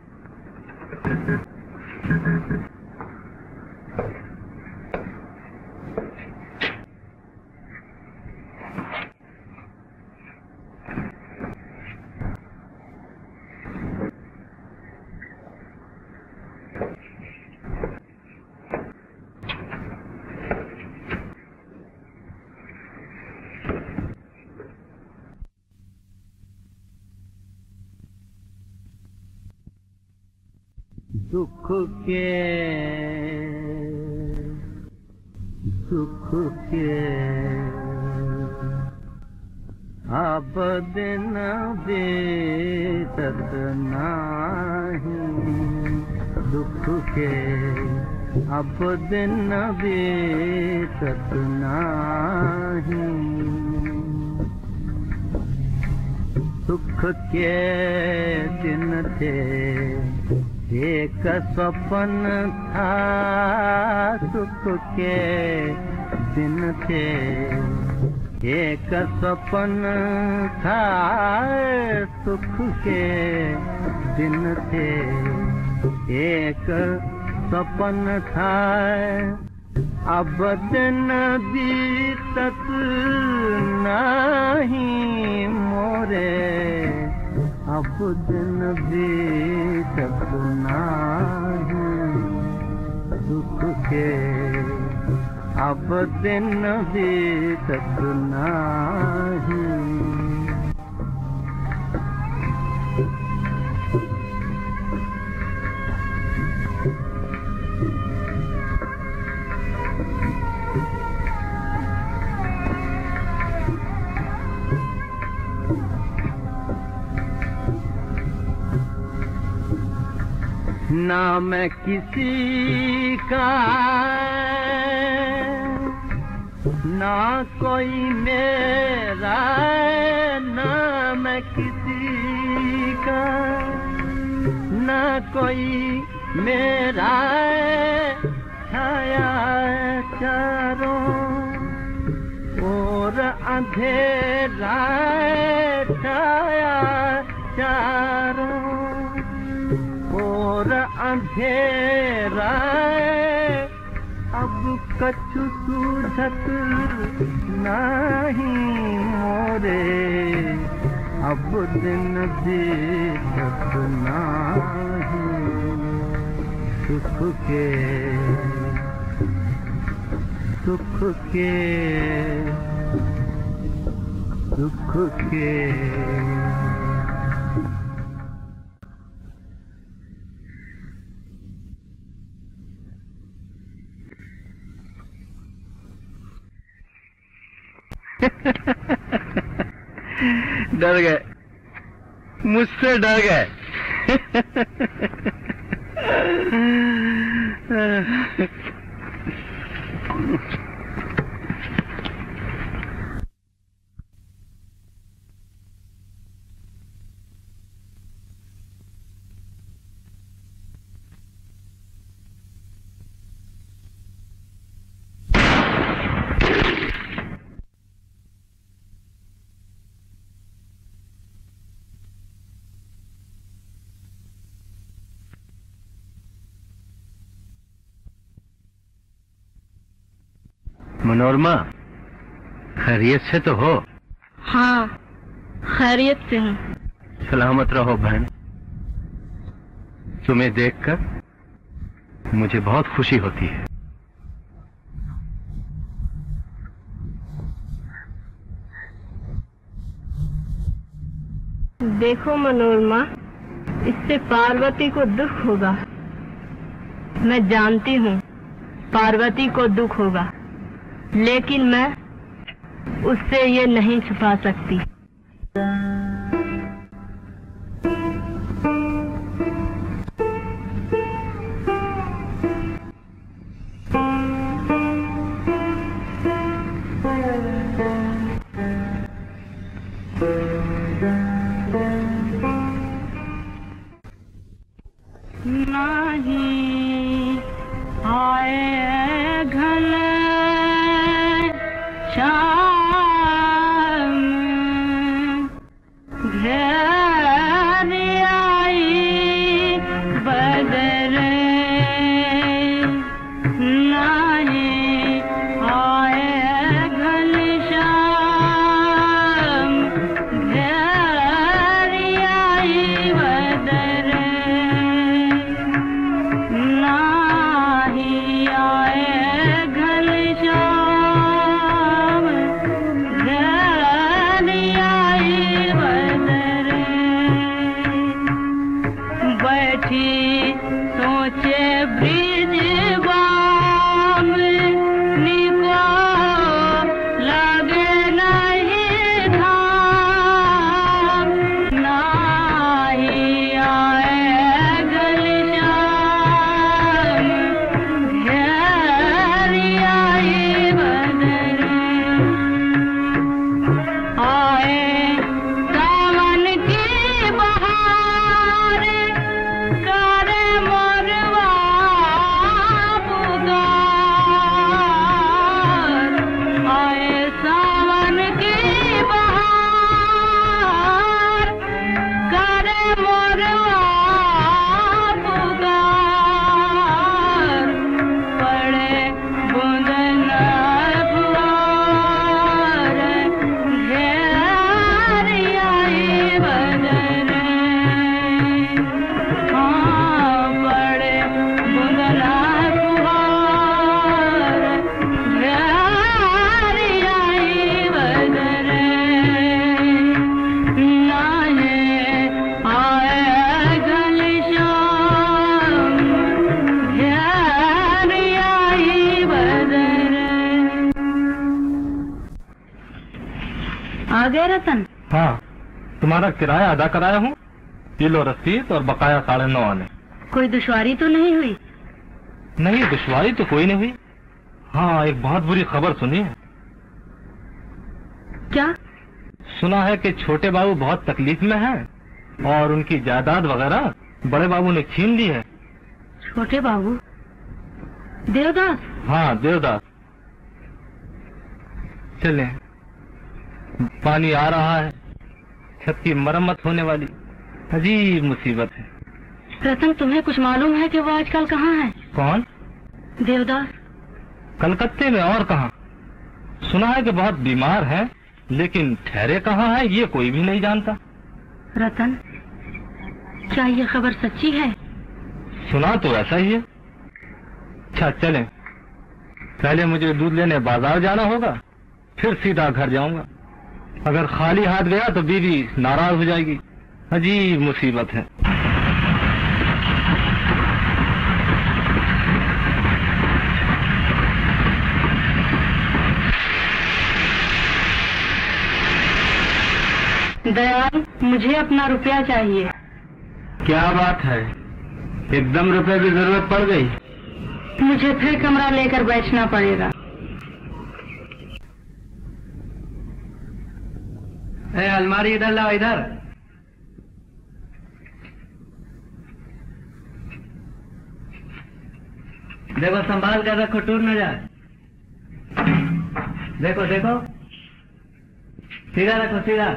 सुख के अब दिन बीतत नाही, दुख के अब दिन बीतत नाही। सुख के दिन थे एक सपन था, सुख के दिन थे एक सपन था, सुख के दिन थे एक सपन था। अब दिन बीतत नहीं मोरे, अब दिन बीतत नाही दुख के, अब दिन बीतत नाही। ना मैं किसी का, ना कोई मेरा, ना मैं किसी का, ना कोई मेरा, छाया चारों और अंधेरा, छाया चारों और अंधेरा, अब कछु सूझत नहीं मोरे, अब दिन बीतत नाही सुख के, सुख के, सुख के। डर गए, मुझसे डर गए। मनोरमा, खैरियत से तो हो? हाँ, खैरियत से हूँ। सलामत रहो बहन। तुम्हें देखकर मुझे बहुत खुशी होती है। देखो मनोरमा, इससे पार्वती को दुख होगा। मैं जानती हूँ पार्वती को दुख होगा, लेकिन मैं उससे ये नहीं छुपा सकती। नहीं आए घन श्याम, घेर आई बदरे, नहीं आए घन श्याम, घेर आई बदरे, नहीं आए घन श्याम, घेर आई बदरे, बैठी सोचे ब्रिज बाम, निको लगे नहीं धाम, नहीं आए घन श्याम, घेर आई बदरे, आए सावन की बहार, करे मोरवा रतन? हाँ, तुम्हारा किराया अदा कराया हूँ। ये लो रसीद और बकाया 9.5 आने। कोई दुश्वारी तो नहीं हुई? नहीं, दुश्वारी तो कोई नहीं हुई। हाँ, एक बहुत बुरी खबर सुनी है। क्या? सुना है कि छोटे बाबू बहुत तकलीफ में हैं और उनकी जायदाद वगैरह बड़े बाबू ने छीन ली है। छोटे बाबू? देवदास? हाँ, देवदास। चले, पानी आ रहा है, छत की मरम्मत होने वाली। अजीब मुसीबत है। रतन, तुम्हें कुछ मालूम है कि वो आजकल कहाँ है? कौन? देवदास। कलकत्ते में, और कहाँ? सुना है कि बहुत बीमार है, लेकिन ठहरे कहाँ है ये कोई भी नहीं जानता। रतन, क्या ये खबर सच्ची है? सुना तो ऐसा ही है। अच्छा चलें, पहले मुझे दूध लेने बाजार जाना होगा, फिर सीधा घर जाऊंगा। अगर खाली हाथ गया तो बीवी नाराज हो जाएगी। अजीब मुसीबत है। दयाल, मुझे अपना रुपया चाहिए। क्या बात है, एकदम रुपए की जरूरत पड़ गई? मुझे फिर कमरा लेकर बैठना पड़ेगा। अलमारी इधर लाओ, इधर। देखो, संभाल कर रखो, टूट न जाए। देखो देखो, सीधा रखो, सीधा।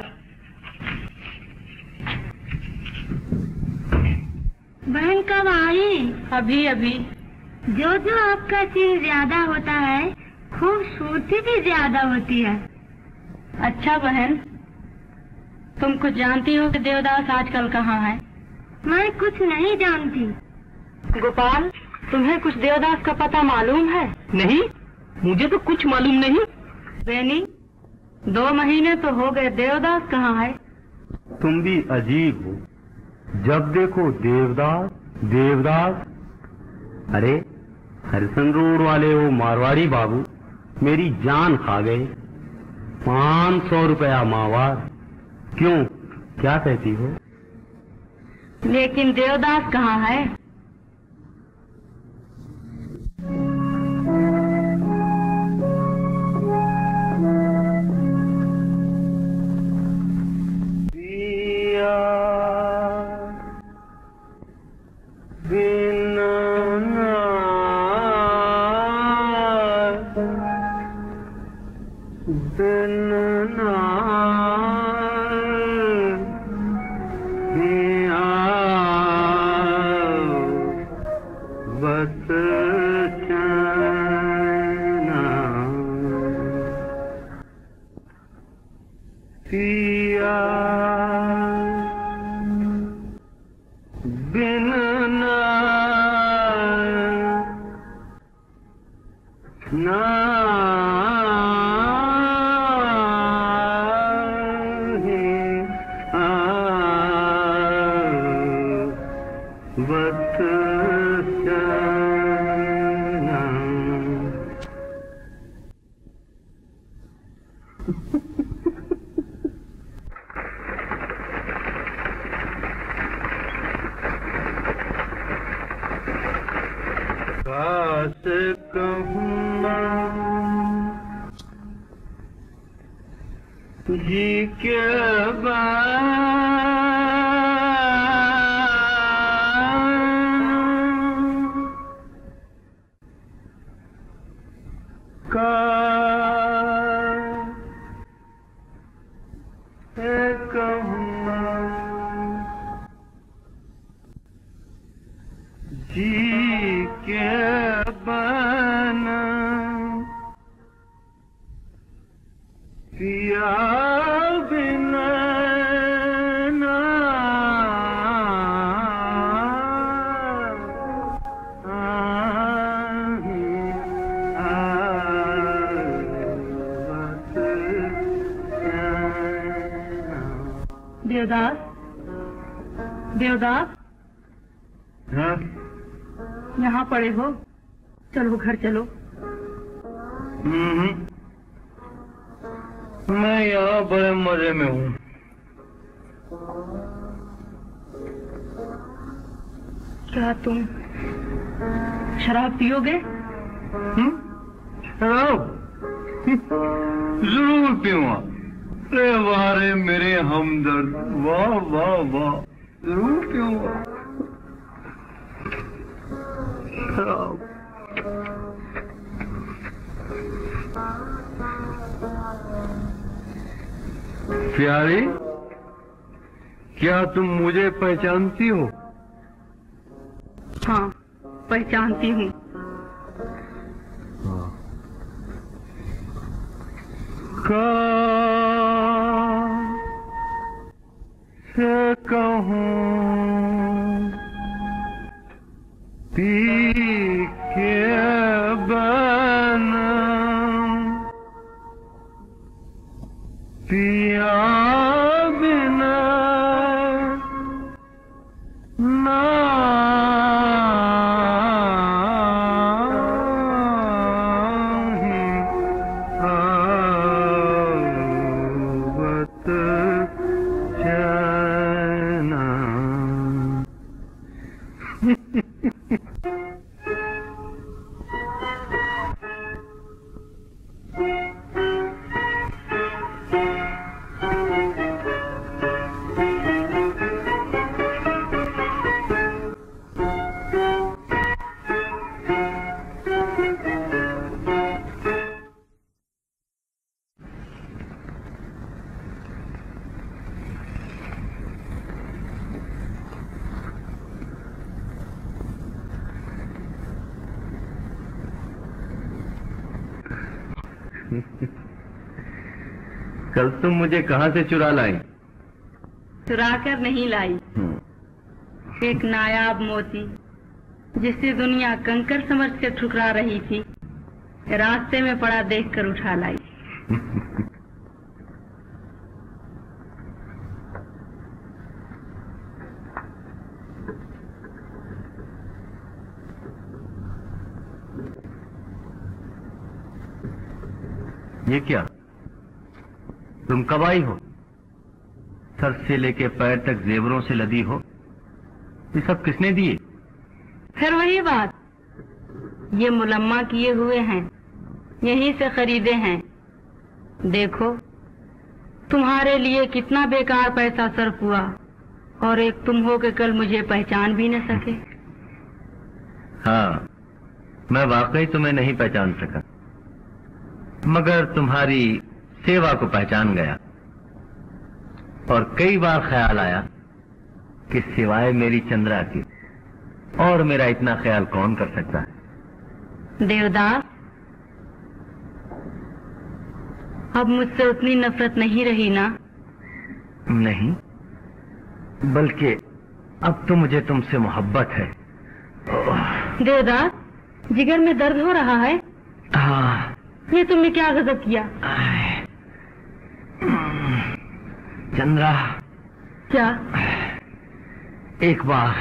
बहन कब आई? अभी अभी। जो जो आपका चीज ज्यादा होता है, खूबसूरती भी ज्यादा होती है। अच्छा बहन, तुम कुछ जानती हो कि देवदास आजकल कहाँ है? मैं कुछ नहीं जानती। गोपाल, तुम्हें कुछ देवदास का पता मालूम है? नहीं, मुझे तो कुछ मालूम नहीं। बेनी, 2 महीने तो हो गए, देवदास कहाँ है? तुम भी अजीब हो, जब देखो देवदास देवदास। अरे हरिसन रोड वाले वो मारवाड़ी बाबू मेरी जान खा गए। 500 रुपया मावार। क्यों, क्या कहती हो? लेकिन देवदास कहाँ है? जी के देवदास, देवदास, हाँ? यहाँ पड़े हो, चलो घर चलो। मैं यहाँ बड़े मजे में हूँ। क्या तुम शराब पियोगे? शराब जरूर पीऊंगा। अरे वाह रे मेरे हमदर्द, वाह वाह वाह, जरूर पीऊंगा शराब। प्यारी, क्या तुम मुझे पहचानती हो? हाँ, पहचानती हूँ। से कहूँ पी के बना पिया बिना कल तुम मुझे कहाँ से चुरा लाई? चुरा कर नहीं लाई, एक नायाब मोती जिसे दुनिया कंकर समझ कर ठुकरा रही थी, रास्ते में पड़ा देखकर उठा लाई। ये क्या? तुम कब आई हो? सर से लेके पैर तक जेवरों से लदी हो। ये सब किसने दिए? फिर वही बात, ये मुलम्मा किए हुए हैं, यहीं से खरीदे हैं। देखो तुम्हारे लिए कितना बेकार पैसा सर्फ हुआ, और एक तुम हो के कल मुझे पहचान भी न सके। हाँ, मैं वाकई तुम्हें नहीं पहचान सका, मगर तुम्हारी सेवा को पहचान गया। और कई बार ख्याल आया कि सिवाय मेरी चंद्रा के और मेरा इतना ख्याल कौन कर सकता है। देवदास, अब मुझसे उतनी नफरत नहीं रही ना? नहीं, बल्कि अब तो मुझे तुमसे मोहब्बत है। देवदास, जिगर में दर्द हो रहा है। हाँ। ये तुमने क्या गजब किया? चंद्रा। क्या? एक बार।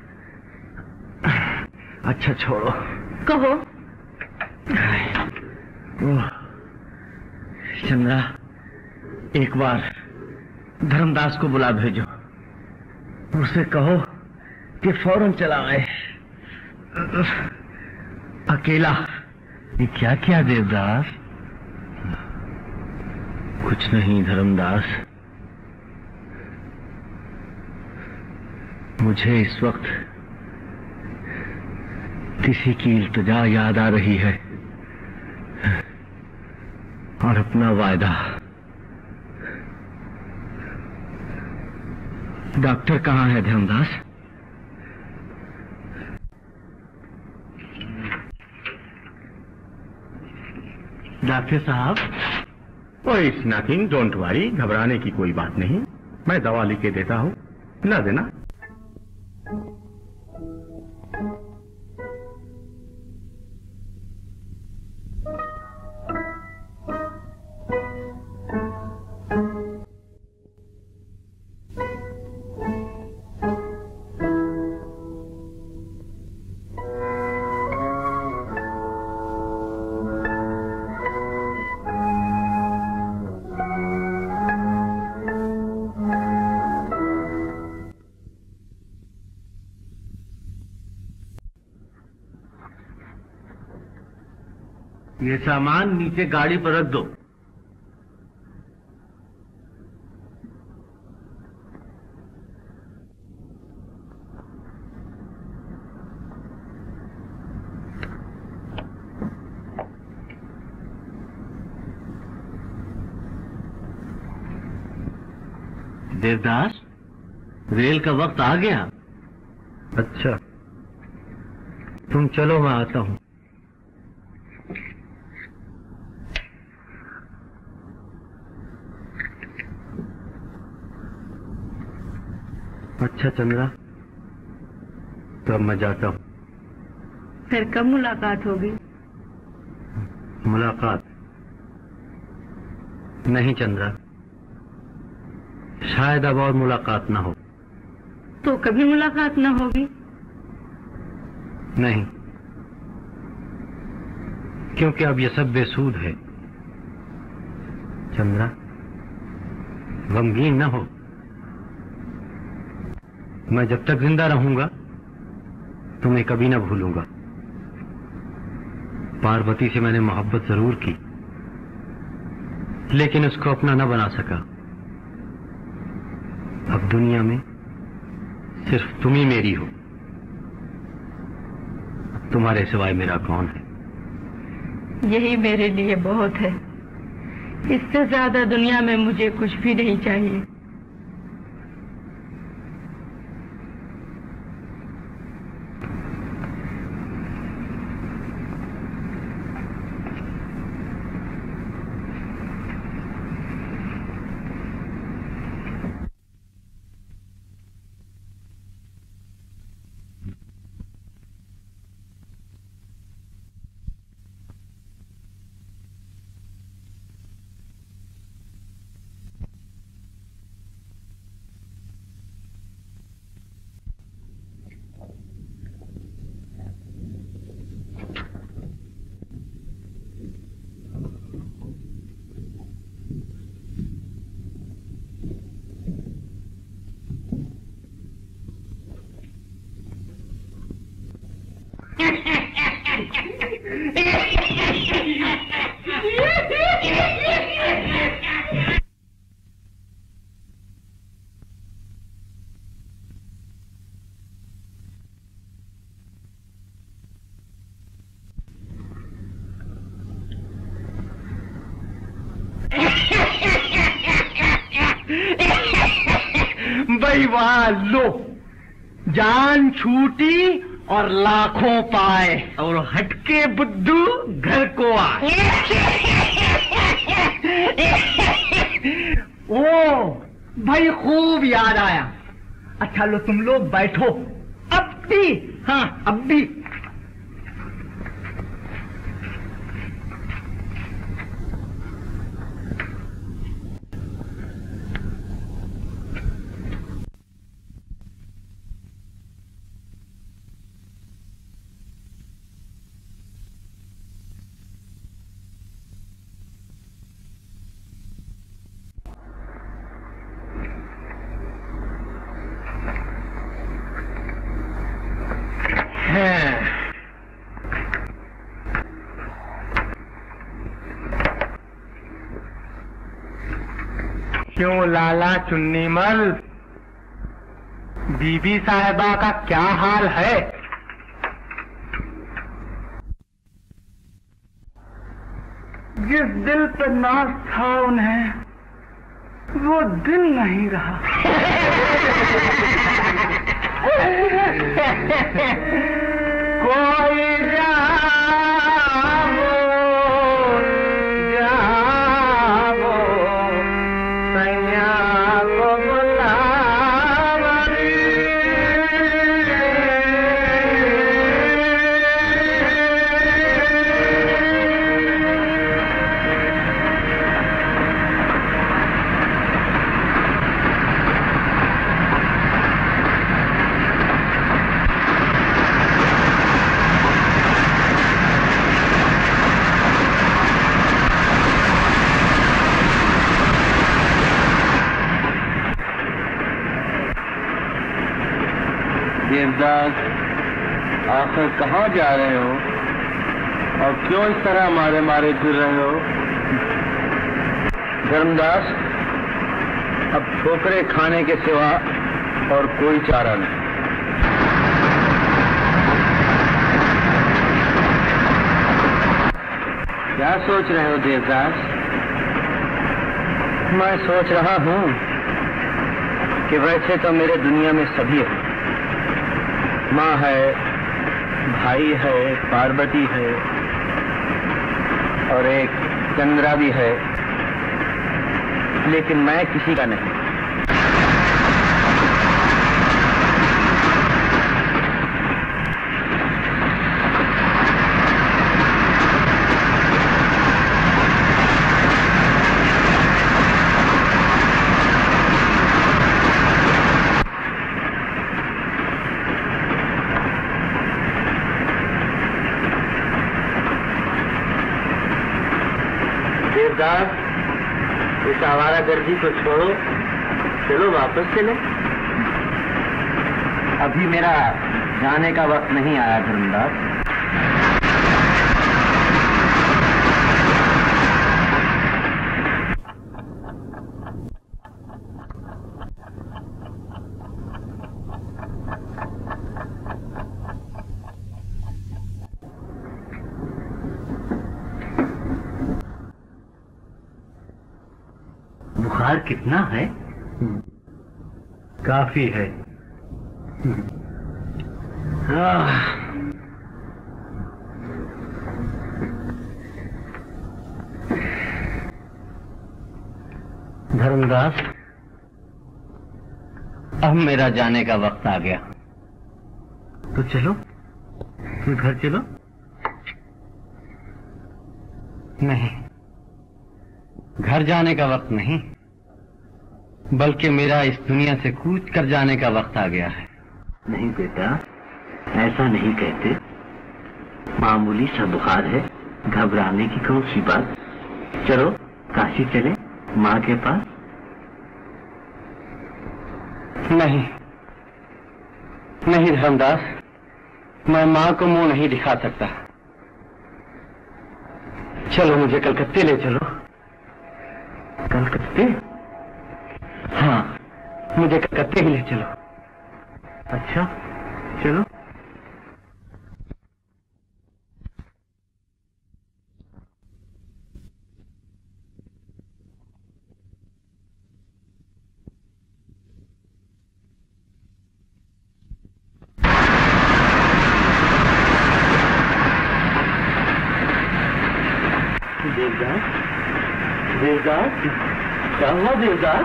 अच्छा छोड़ो। कहो। चंद्रा, एक बार धर्मदास को बुला भेजो, उसे कहो कि फौरन चला आए। अकेला। ये क्या किया देवदास? कुछ नहीं धर्मदास, मुझे इस वक्त किसी की इल्तिजा याद आ रही है, और अपना वायदा। डॉक्टर कहाँ है धर्मदास? डॉक्टर साहब। Oh, it's nothing, don't worry, घबराने की कोई बात नहीं, मैं दवा लिख के देता हूँ, ला देना। ये सामान नीचे गाड़ी पर रख दो। देवदास, रेल का वक्त आ गया। अच्छा, तुम चलो, मैं आता हूं। अच्छा चंद्रा, तो अब मैं जाता हूं। फिर कब मुलाकात होगी? मुलाकात नहीं चंद्रा, शायद अब और मुलाकात ना हो। तो कभी मुलाकात ना होगी? नहीं, क्योंकि अब यह सब बेसूद है। चंद्रा, गमगीन न हो। मैं जब तक जिंदा रहूंगा तुम्हें कभी न भूलूंगा। पार्वती से मैंने मोहब्बत जरूर की, लेकिन उसको अपना न बना सका। अब दुनिया में सिर्फ तुम ही मेरी हो। तुम्हारे सिवाय मेरा कौन है? यही मेरे लिए बहुत है। इससे ज्यादा दुनिया में मुझे कुछ भी नहीं चाहिए। भाई वाह, लो, जान छूटी और लाखों पाए, और हटके बुद्धू घर को आए। ओ भाई, खूब याद आया। अच्छा लो, तुम लोग बैठो। अब भी, हाँ अब भी। क्यों लाला चुन्नीमल, बीबी साहिबा का क्या हाल है? जिस दिल पर नाज था उन्हें, वो दिल नहीं रहा। कोई देवदास, आखिर कहाँ जा रहे हो? और क्यों इस तरह मारे मारे फिर रहे हो? धर्मदास, अब ठोकरे खाने के सिवा और कोई चारा नहीं। क्या सोच रहे हो देवदास? मैं सोच रहा हूं कि वैसे तो मेरे दुनिया में सभी है, माँ है, भाई है, पार्वती है और एक चंद्रा भी है, लेकिन मैं किसी का नहीं। देवदास, इस आवारागर्दी को छोड़ो, चलो वापस चले। अभी मेरा जाने का वक्त नहीं आया धर्मदास। बुखार कितना है? काफी है। धर्मदास, अब मेरा जाने का वक्त आ गया। तो चलो, तुम घर चलो। नहीं, घर जाने का वक्त नहीं, बल्कि मेरा इस दुनिया से कूच कर जाने का वक्त आ गया है। नहीं बेटा, ऐसा नहीं कहते। मामूली सा बुखार है, घबराने की कौन सी बात। चलो काशी चले, माँ के पास। नहीं नहीं धर्मदास, मैं माँ को मुंह नहीं दिखा सकता। चलो मुझे कलकत्ते ले चलो। कलकत्ते? हाँ, मुझे कलकत्ते ही ले चलो। अच्छा, चलो। देवदास, देवदास, क्या हुआ देवदास?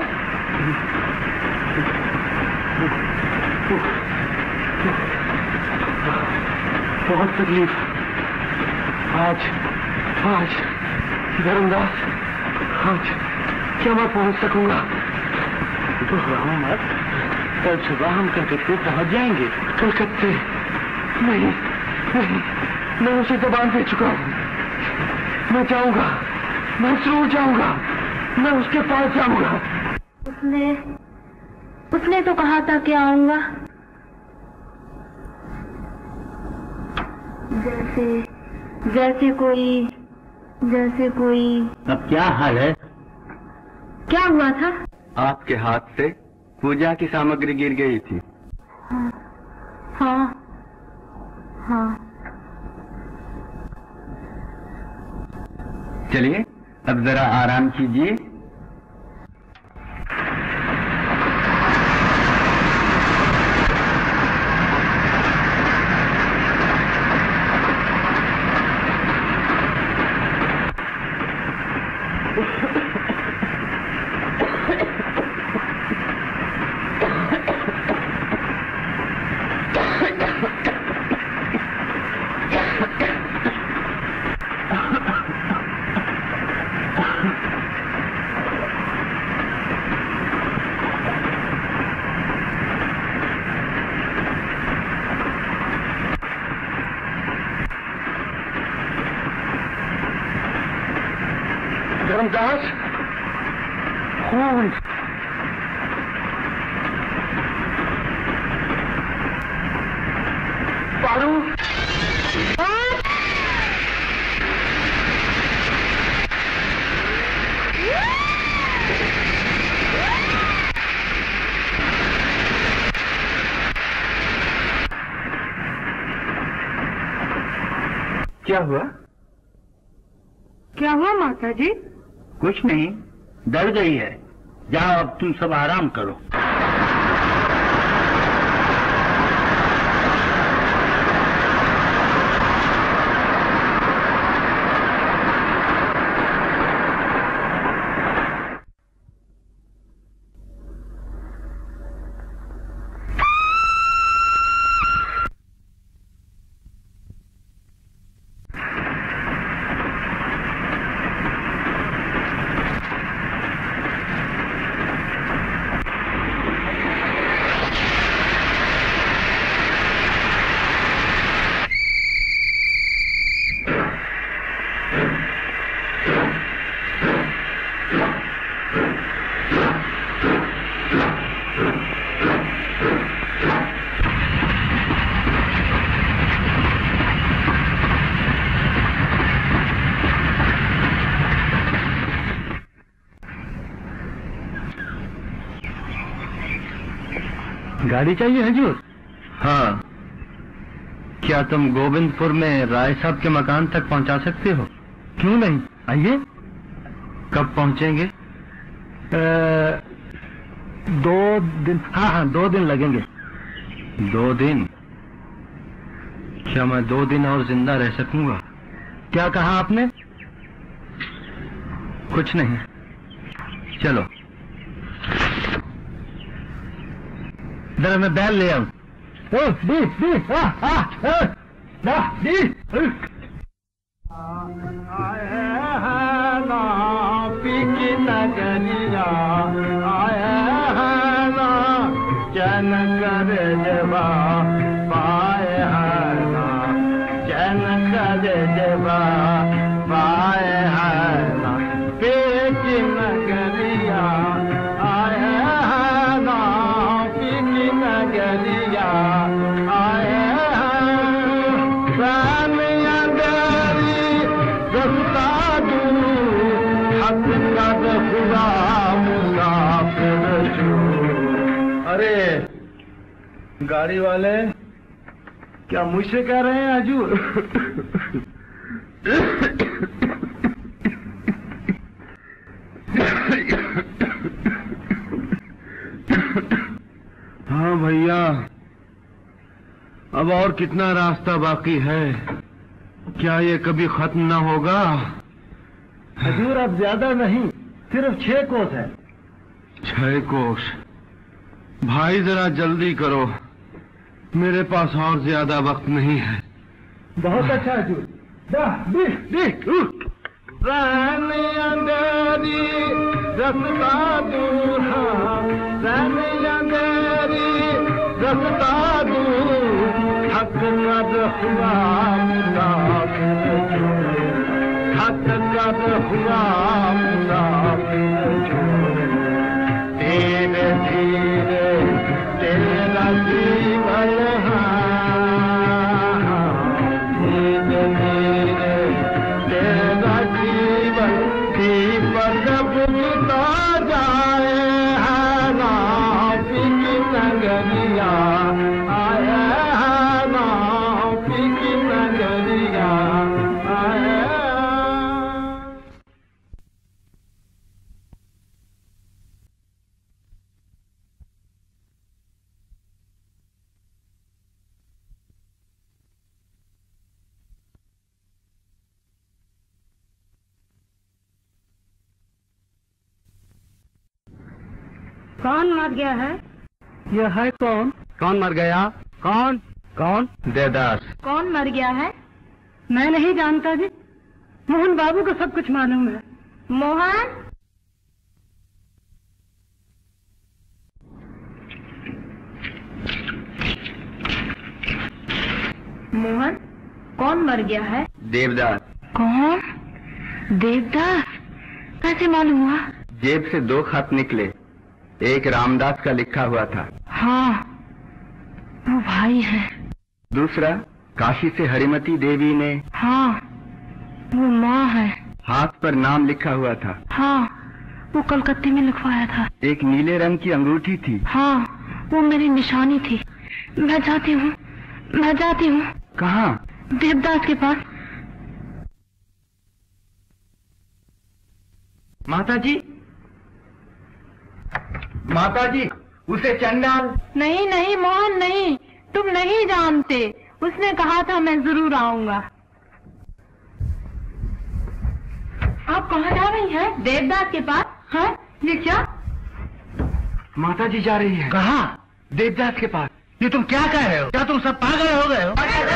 बहुत तकलीफ। आज धर्मदास, आज क्या मैं पहुंच सकूंगा? घबराओ मत, कल सुबह हम कलकत्ते पहुंच जाएंगे। कलकत्ते? नहीं नहीं, मैं उसे जबान दे चुका हूं। मैं जाऊंगा, मैं जरूर जाऊंगा, मैं उसके पास जाऊंगा। उसने तो कहा था कि आऊंगा। जैसे कोई। अब क्या हाल है? क्या हुआ था? आपके हाथ से पूजा की सामग्री गिर गई थी। हाँ। चलिए अब जरा आराम कीजिए। धर्मदास, खून। पारू, क्या हुआ? क्या हुआ माता जी? कुछ नहीं, डर गई है। जाओ अब तुम सब आराम करो। गाड़ी चाहिए हजूर? हाँ। क्या तुम गोविंदपुर में राय साहब के मकान तक पहुंचा सकते हो? क्यों नहीं, आइए। कब पहुंचेंगे? 2 दिन। हाँ, 2 दिन लगेंगे। 2 दिन? क्या मैं 2 दिन और जिंदा रह सकूंगा? क्या कहा आपने? कुछ नहीं, चलो। जरा मैं बैल ले आऊं। चैन कर जबा पाए हाना, चैन कर जबा पाए हाना, पेट नगरिया आए हाना, पेट नगरिया आए प्राण अंगारी रस्ता दूर हक कद खुदा मुसाफिर छू। अरे गाड़ी वाले, क्या मुझसे कह रहे हैं हजूर? हाँ भैया, अब और कितना रास्ता बाकी है? क्या ये कभी खत्म ना होगा? हजूर अब ज्यादा नहीं, सिर्फ 6 कोस है। 6 कोस? भाई जरा जल्दी करो, मेरे पास और ज्यादा वक्त नहीं है। बहुत अच्छा हजूर। अंधेरी रस्ता दूर, अंधेरी रस्ता दूर हक कद हुआ मुसाफिर, हक कद हुआ मुसाफिर। धीरे धीरे तेरा जीवन, धीरे धीरे तेरा जीवन दीपक बुझता जाए, है ना पिक नगरिया आए, है ना पिक नगरिया आए। कौन मर गया है? यह है कौन? कौन मर गया? कौन? कौन? देवदास। कौन मर गया है? मैं नहीं जानता जी, मोहन बाबू को सब कुछ मालूम है। मोहन, मोहन, कौन मर गया है? देवदास। कौन? देवदास? कैसे मालूम हुआ? जेब से 2 खत निकले, एक रामदास का लिखा हुआ था। हाँ, वो भाई है। दूसरा काशी से हरिमती देवी ने। हाँ, वो माँ है। हाथ पर नाम लिखा हुआ था। हाँ, वो कलकत्ते में लिखवाया था। एक नीले रंग की अंगूठी थी। हाँ, वो मेरी निशानी थी। मैं जाती हूँ, मैं जाती हूँ। कहाँ? देवदास के पास। माताजी, माताजी, उसे चंडाल। नहीं नहीं मोहन नहीं, तुम नहीं जानते। उसने कहा था मैं जरूर आऊंगा। आप कहाँ जा रही हैं? देवदास के पास। हाँ, ये क्या? माताजी जा रही है। कहाँ? देवदास के पास। ये तुम क्या कह रहे हो? क्या तुम सब पागल हो गए हो?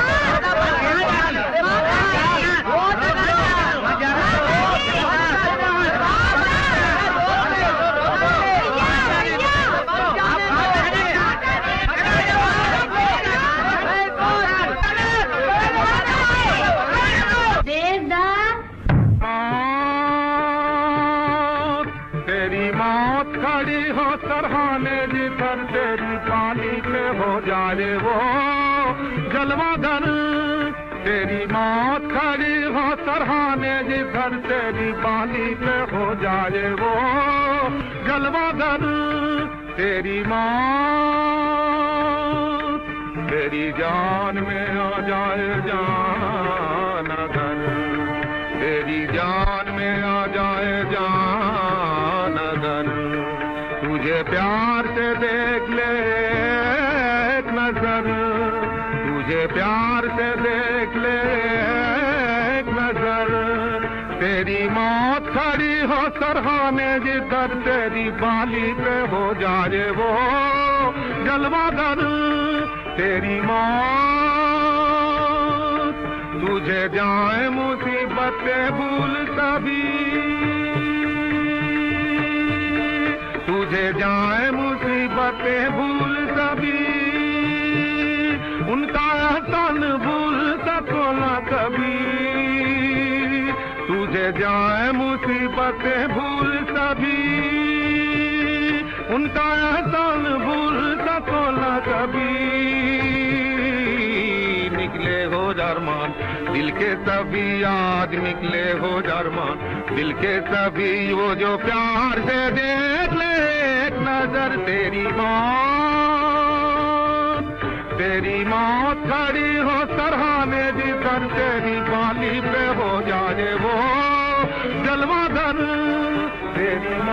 जाए वो जलवाधर, तेरी मौत खड़ी हो सरहाने जिधर तेरी बाली पे हो जाए वो जलवाधर। तेरी मौत तेरी जान में आ जाए जान अगर, तेरी जान में आ जाए जान अगर, तुझे प्यार से देख ले नजर, तुझे प्यार से देख ले एक नजर। तेरी मौत खड़ी हो सरहाने जिधर तेरी बाली पे हो जाए वो जलवाधर। तेरी मौत तुझे जाए मुसीबतें भूल सभी, तुझे जाए मुसीबतें भूल सभी, उनका एहसान भूल सको ना कभी। तुझे जाए मुसीबतें भूल सभी, उनका एहसान भूल सको ना कभी। निकले हो अरमान दिल के सभी, आज निकले हो अरमान दिल के सभी, वो जो प्यार से देख ले एक नजर। तेरी मौत, तेरी मौत खड़ी हो सरहाने जिधर तेरी बाली पे हो जाए वो जलवाधर। तेरी